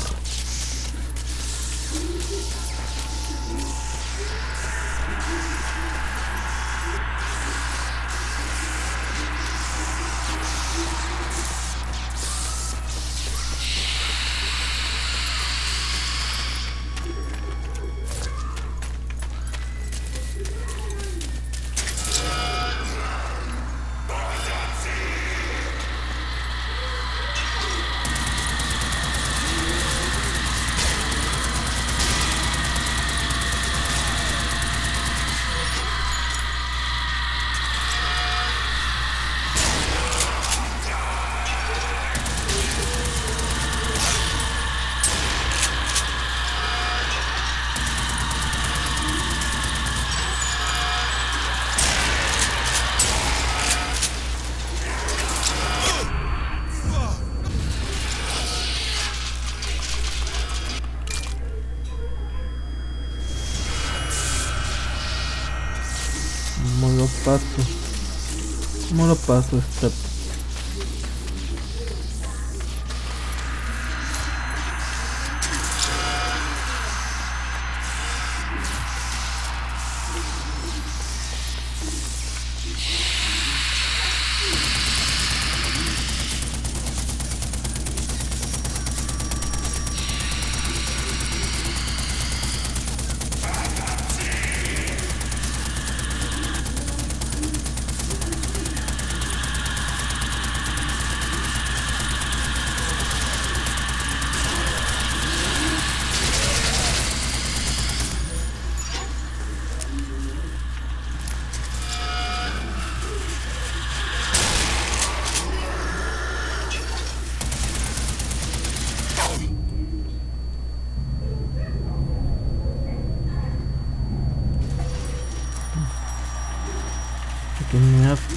Speaker 1: ¿Cómo lo paso? ¿Cómo lo paso este? ¿Qué me hace?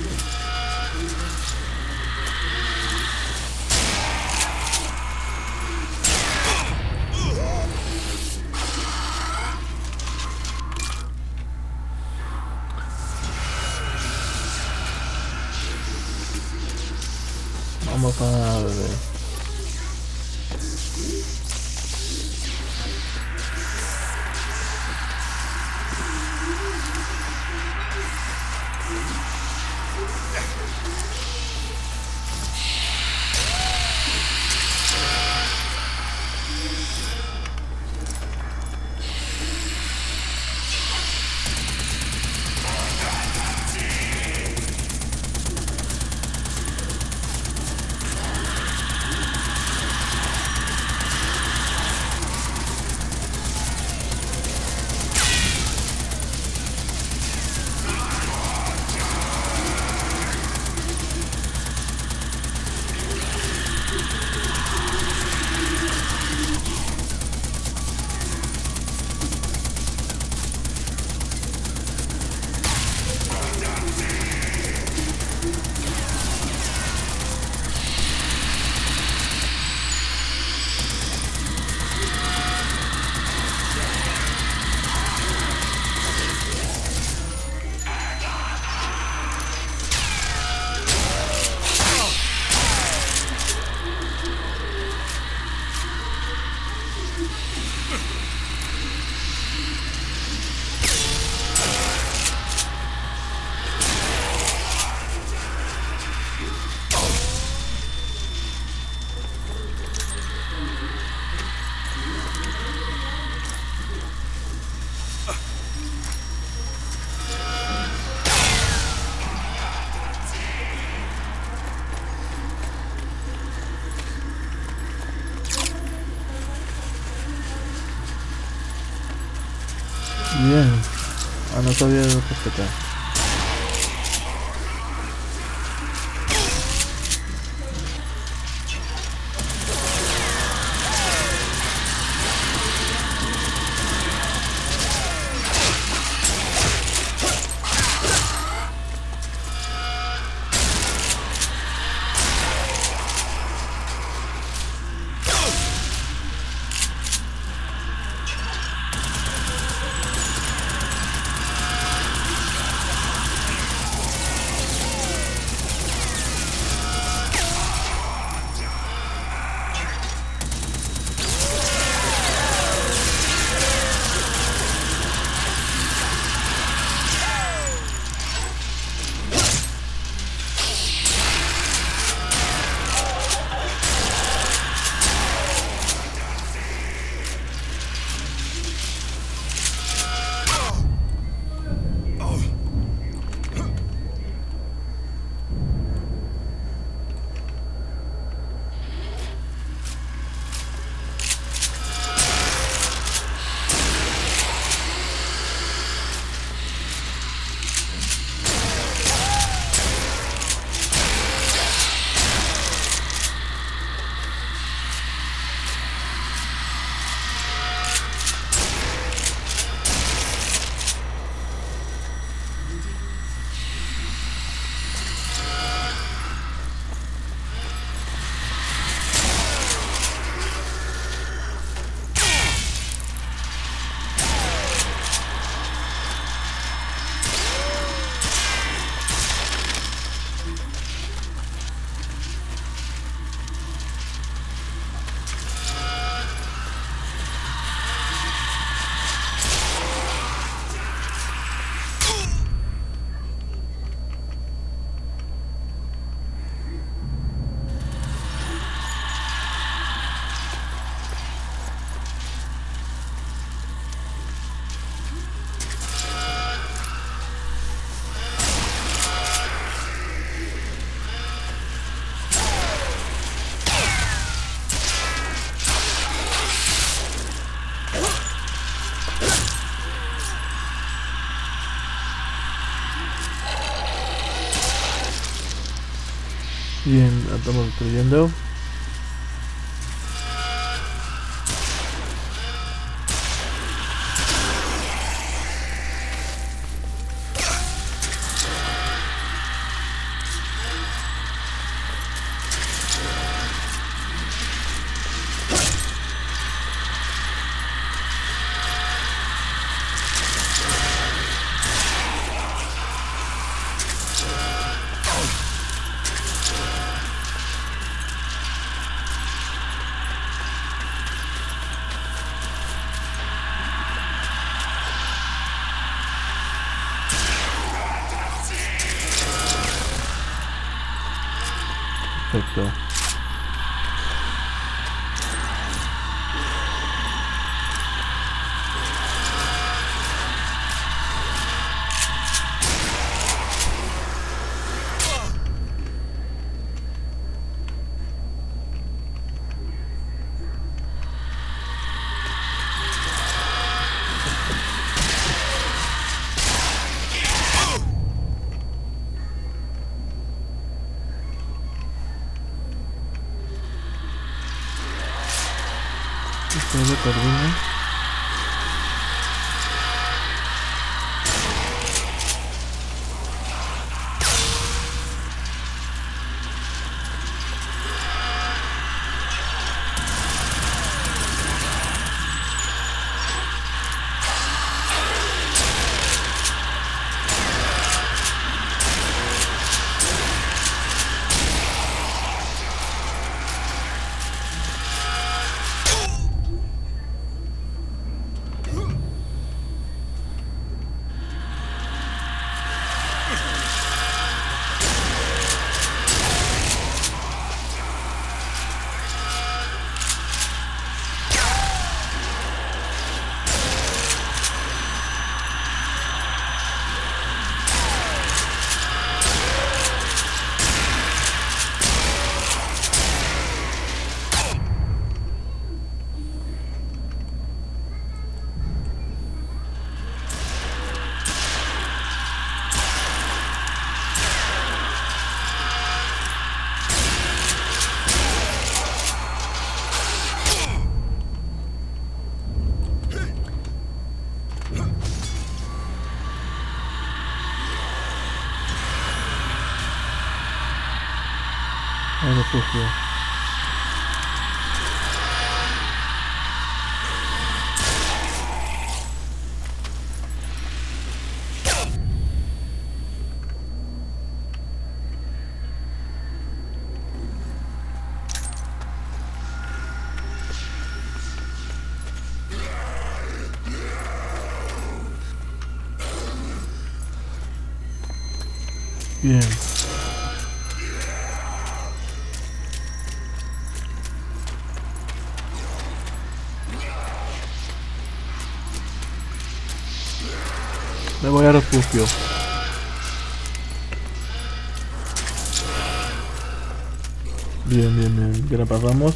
Speaker 1: Vamos a ver. Ah, no sabía respetar. Bien, estamos destruyendo. Perfecto. Esto lo termina.
Speaker 4: Hay refugio. Bien. Me voy a refugio. Bien, bien, bien. Ya la pasamos.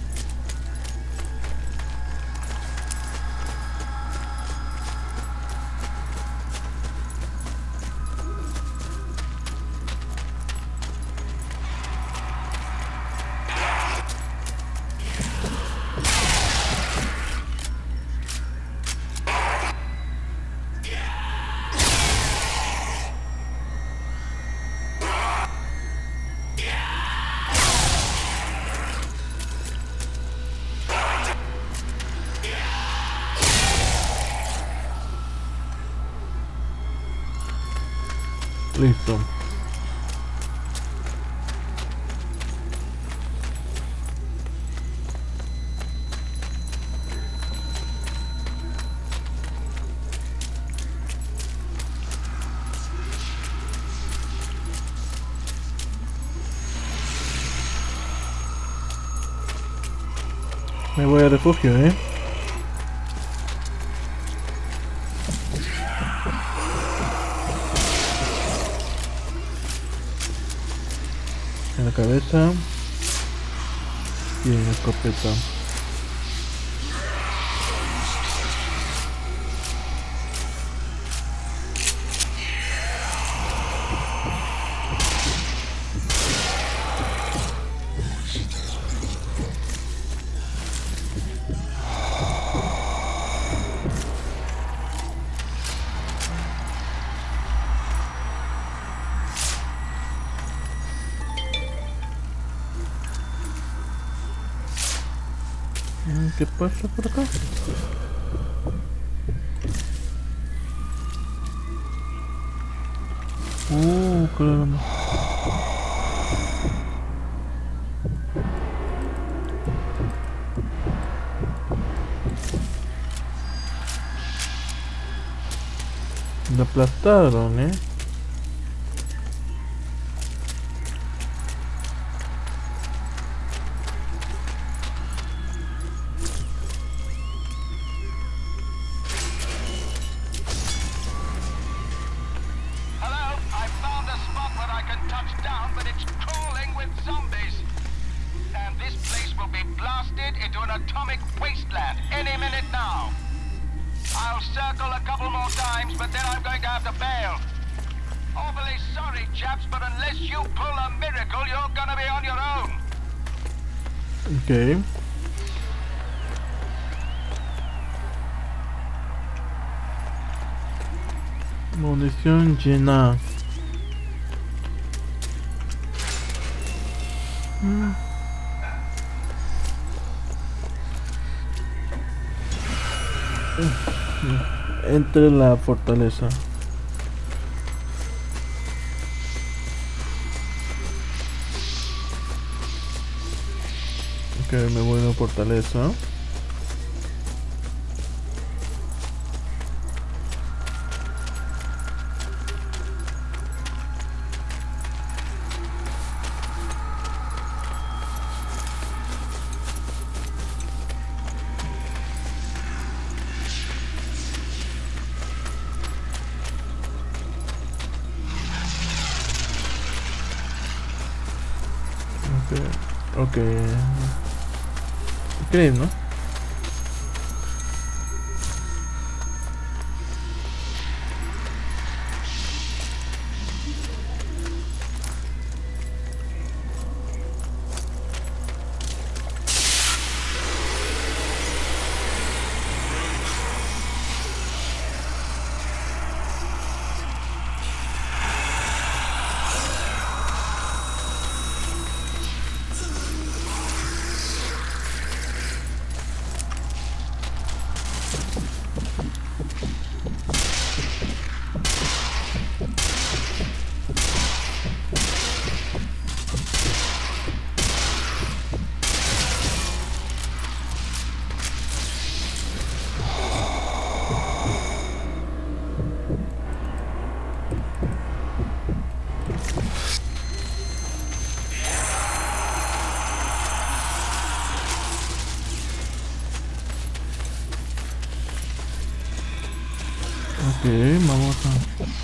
Speaker 4: Listo. Me voy a refugio, ¿eh? En la cabeza. Y en la escopeta. ¿Qué pasa por acá? Uh, caramba. Lo aplastaron, eh. Okay. Munición llena. Mm. Entre la fortaleza. Ok, me voy a la fortaleza. Ok, ok. ¿Crees, no?
Speaker 1: vamos a...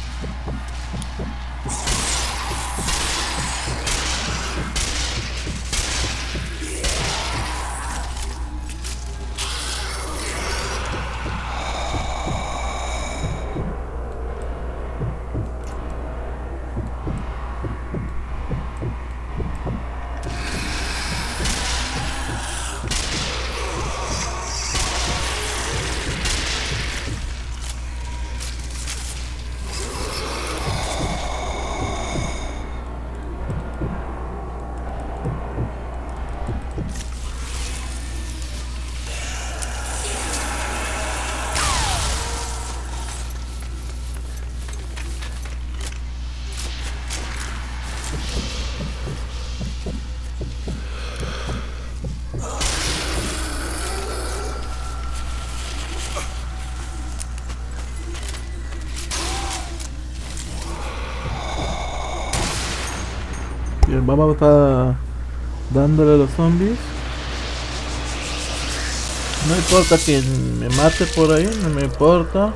Speaker 1: Bien, vamos a estar dándole a los zombies. No importa que me mate por ahí, no me importa.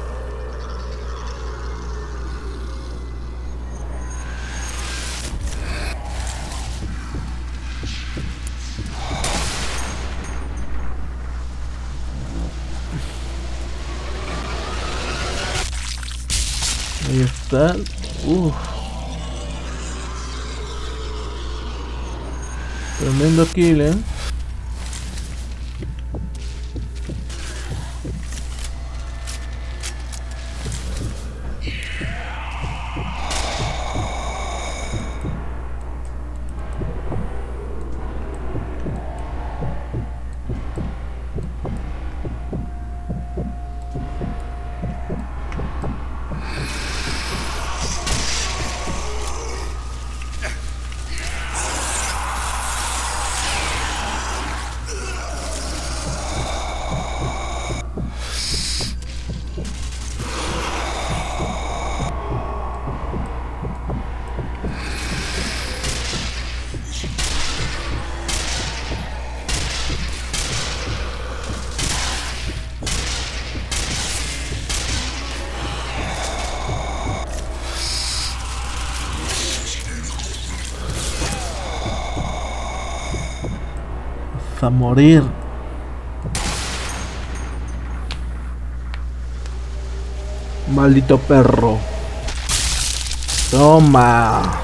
Speaker 1: Ahí está. Uff. Tremendo kill, eh. A morir. Maldito perro. Toma.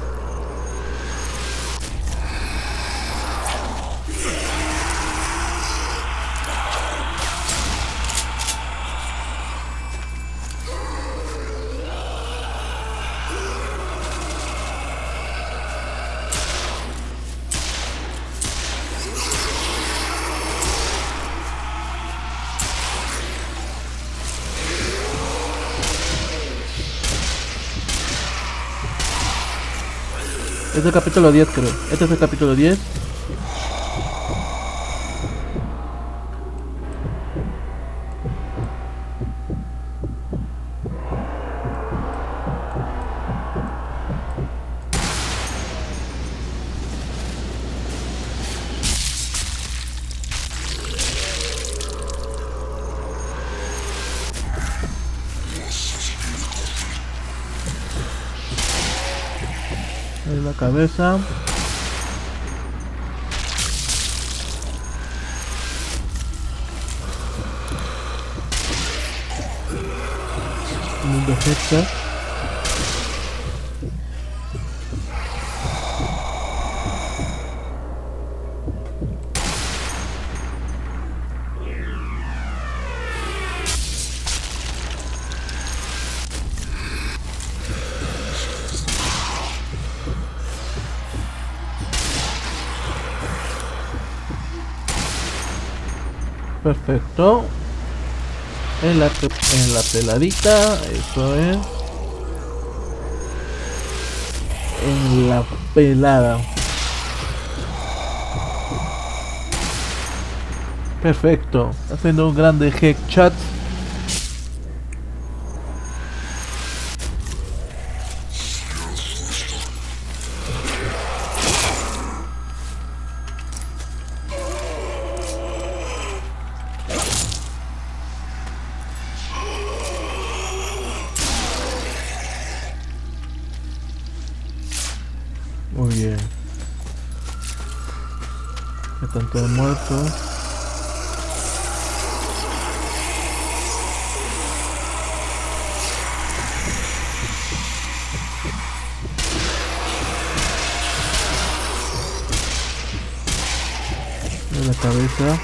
Speaker 1: Este es el capítulo diez, creo. Este es el capítulo diez. Ahí la cabeza. Mundo headshot. Perfecto. En la, en la peladita, eso es. En la pelada. Perfecto. Haciendo un grande headshot.
Speaker 4: Muy bien. Ya están todos muertos. En la cabeza.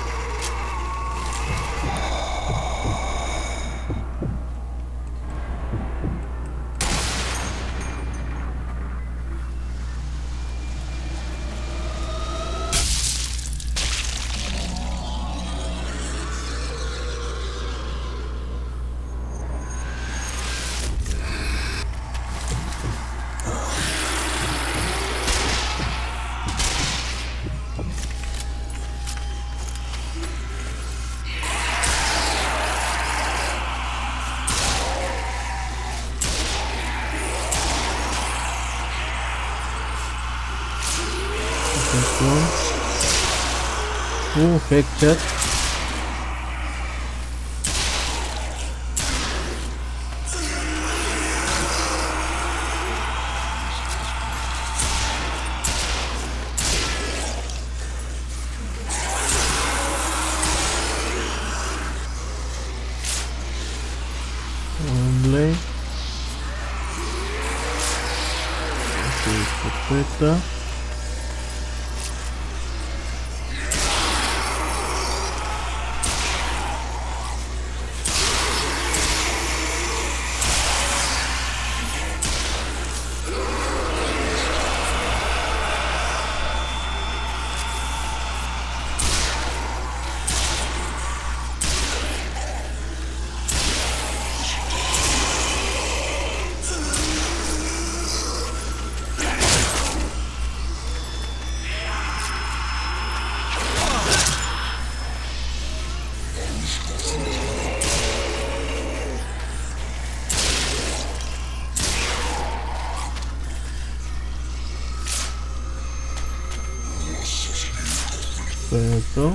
Speaker 4: Uh, headshot. Un blade. Escopeta. Perfecto.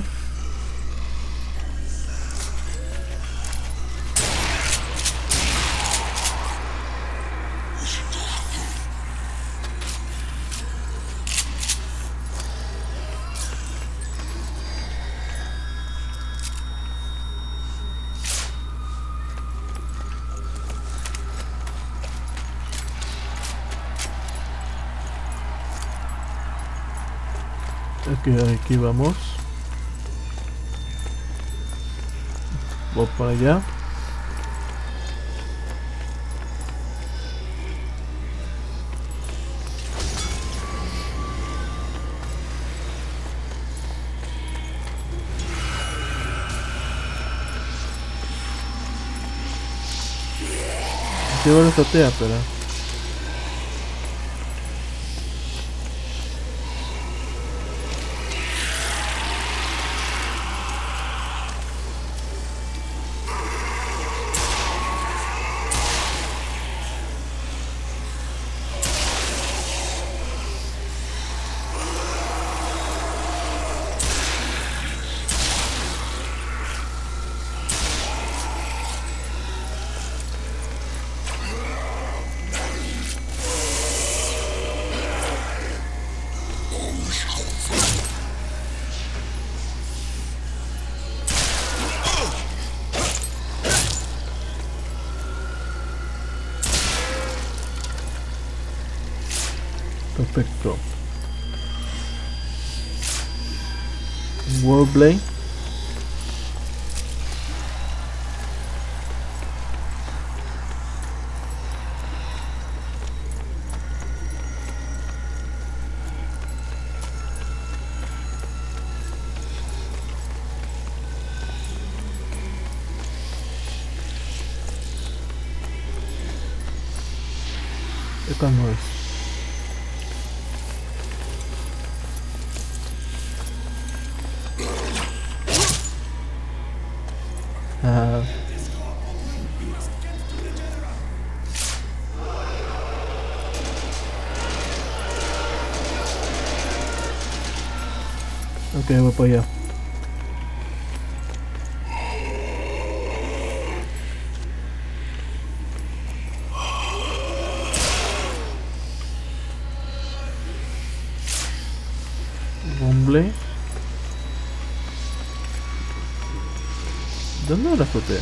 Speaker 4: Aquí, aquí vamos. Voy para allá. Llevo la azotea, pero perfecto. Warblade. Esta no es. Ah. Ok, voy para allá.
Speaker 1: Rumble. ¿Dónde la azotea?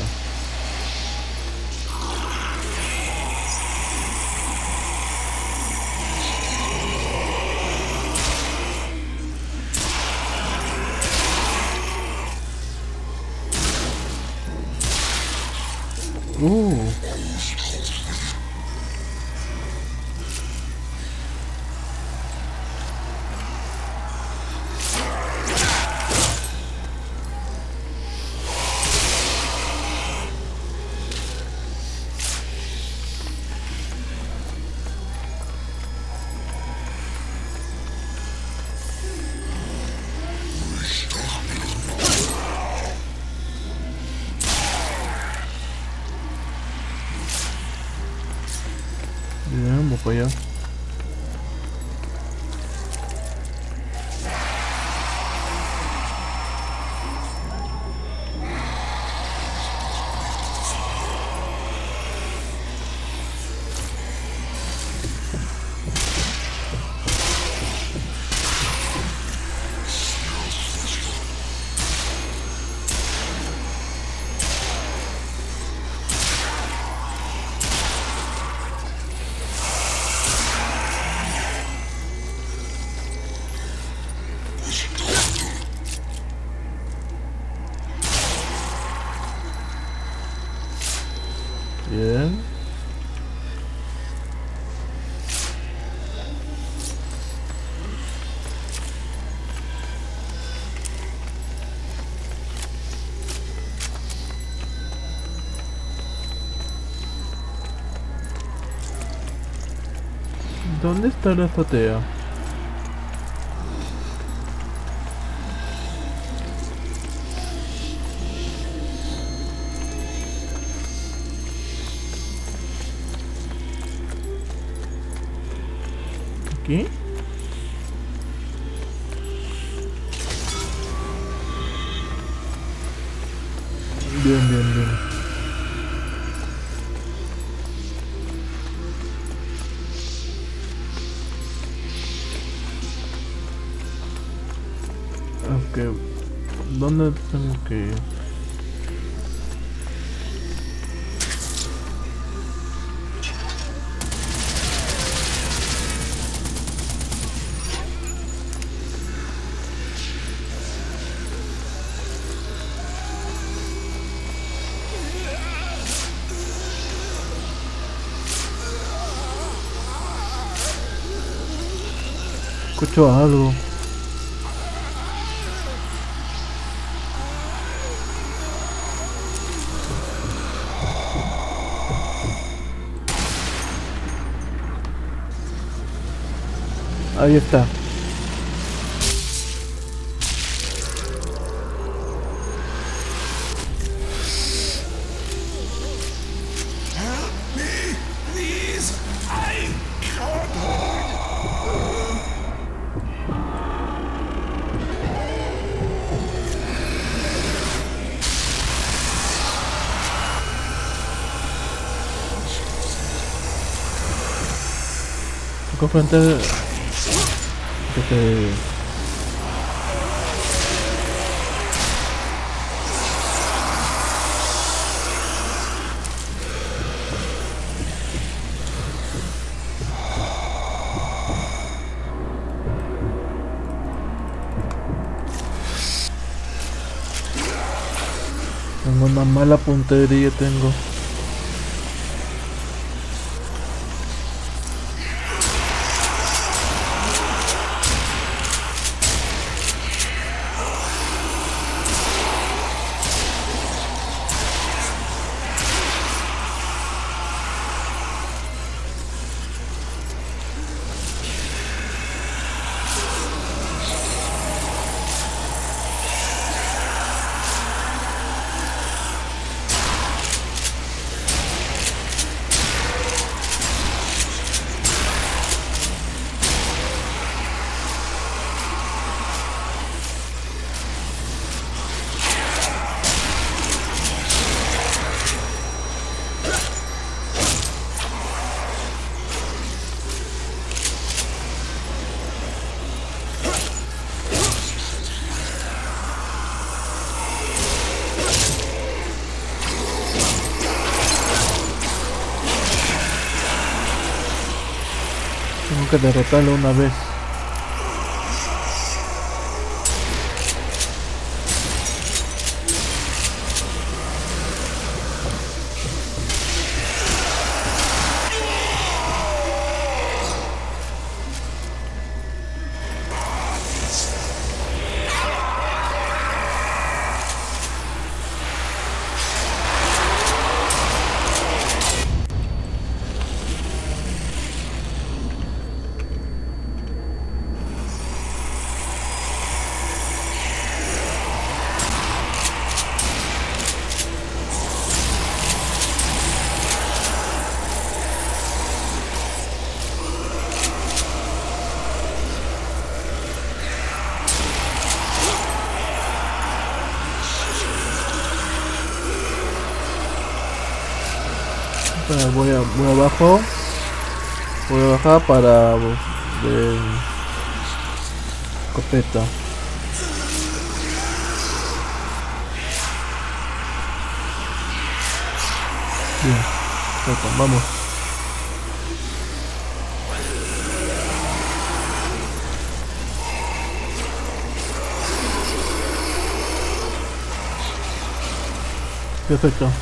Speaker 1: Uh. Bien, vamos para allá. Bien. ¿Dónde está la azotea? ¿Aquí? Bien, bien, bien. Ok, ¿dónde tengo que ir? Escucho algo. Ahí está. Tocó frente al... que se... Tengo una mala puntería, tengo. que derrotarlo una vez. Voy, a, voy abajo, voy a bajar para de escopeta. Bien, perfecto, vamos. Perfecto.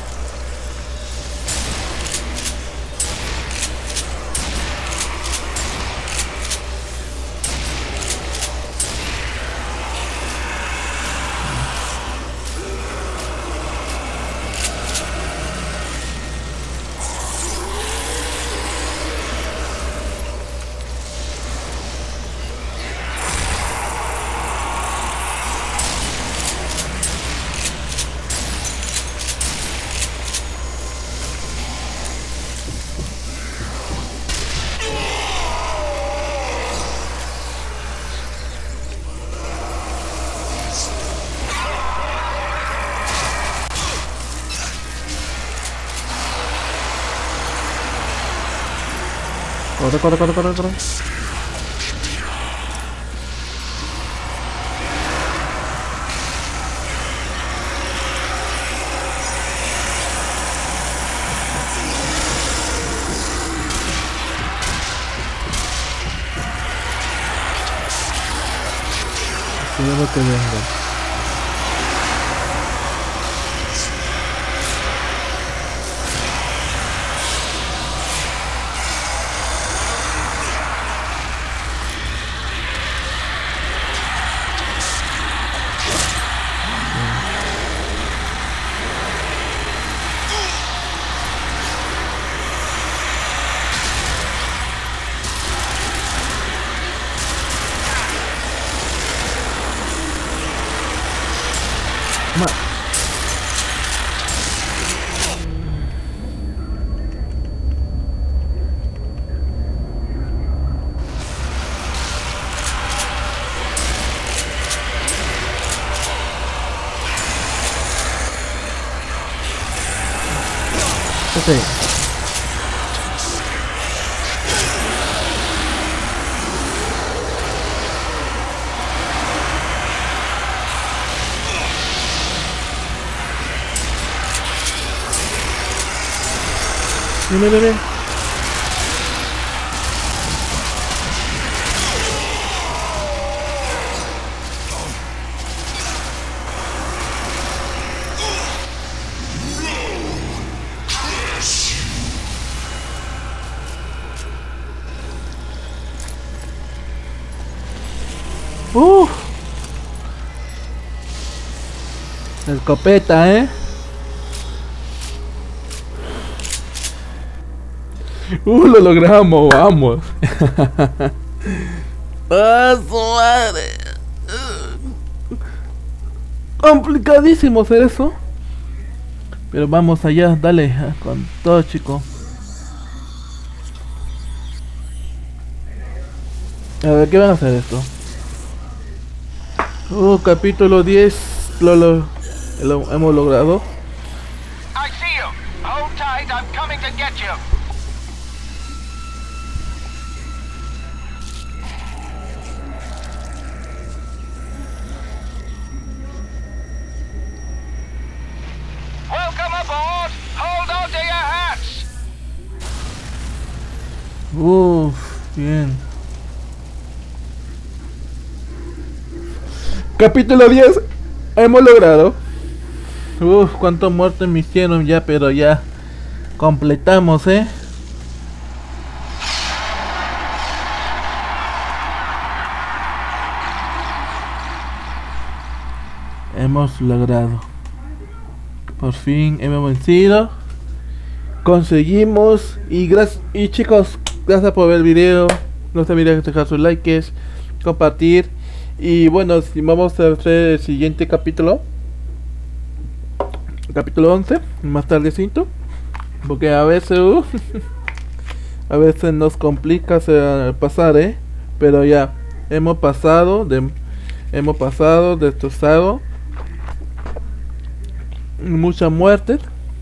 Speaker 1: Corre, corre, corre, corre, corre. Cuidado que venga. Ma. Okay. Ven, ven, ven. Uh. La escopeta, eh. Uh, lo logramos, vamos. ¡Ah, su madre! Complicadísimo hacer eso. Pero vamos allá, dale, con todo, chico. A ver, ¿qué van a hacer esto? Uh, capítulo diez. Lo, lo, lo hemos logrado.
Speaker 3: I see you. Hold tight, I'm coming to get you. Welcome aboard. Hold on to your hats.
Speaker 1: Uff, bien. Capítulo diez. Hemos logrado. Uf, cuántos muertos me hicieron ya, pero ya completamos, eh. Hemos logrado. Por fin hemos vencido. Conseguimos. Y gracias. Y chicos, gracias por ver el video. No se olviden de dejar sus likes, compartir. Y bueno, si vamos a hacer el siguiente capítulo. Capítulo once. Más tardecito. Porque a veces. Uh, a veces nos complica pasar, eh. Pero ya. Hemos pasado. De, hemos pasado. Destrozado. Muchas muertes.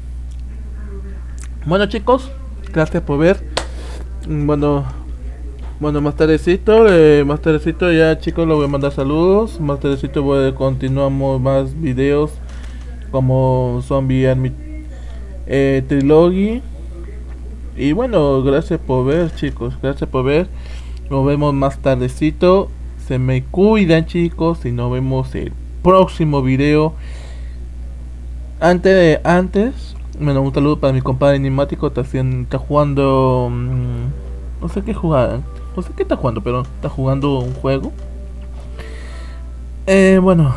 Speaker 1: Bueno chicos, gracias por ver. Bueno, bueno más tardecito, eh, más tardecito ya chicos lo voy a mandar saludos. Más tardecito voy a continuamos más videos como Zombie Army eh, Trilogy. Y bueno, gracias por ver chicos, gracias por ver. Nos vemos más tardecito. Se me cuidan chicos y nos vemos el próximo video. Antes de antes, bueno, un saludo para mi compadre enigmático. Está, haciendo, está jugando. Mmm, no sé qué jugar. No sé qué está jugando, pero está jugando un juego. Eh, bueno.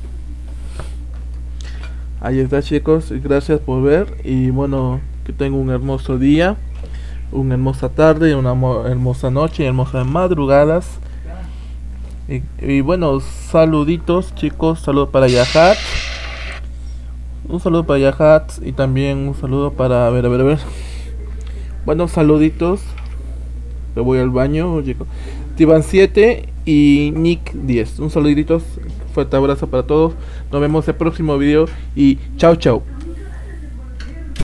Speaker 1: Ahí está chicos. Gracias por ver. Y bueno, que tengan un hermoso día. Una hermosa tarde. Una hermosa noche. Hermosas madrugadas. Y, y bueno, saluditos chicos. Saludos para Yahat. Un saludo para Yahat y también un saludo para... A ver, a ver, a ver. Bueno, saluditos. Me voy al baño, chicos. Tiban siete y Nick diez. Un saluditos. Fuerte abrazo para todos. Nos vemos en el próximo video y chao, chao.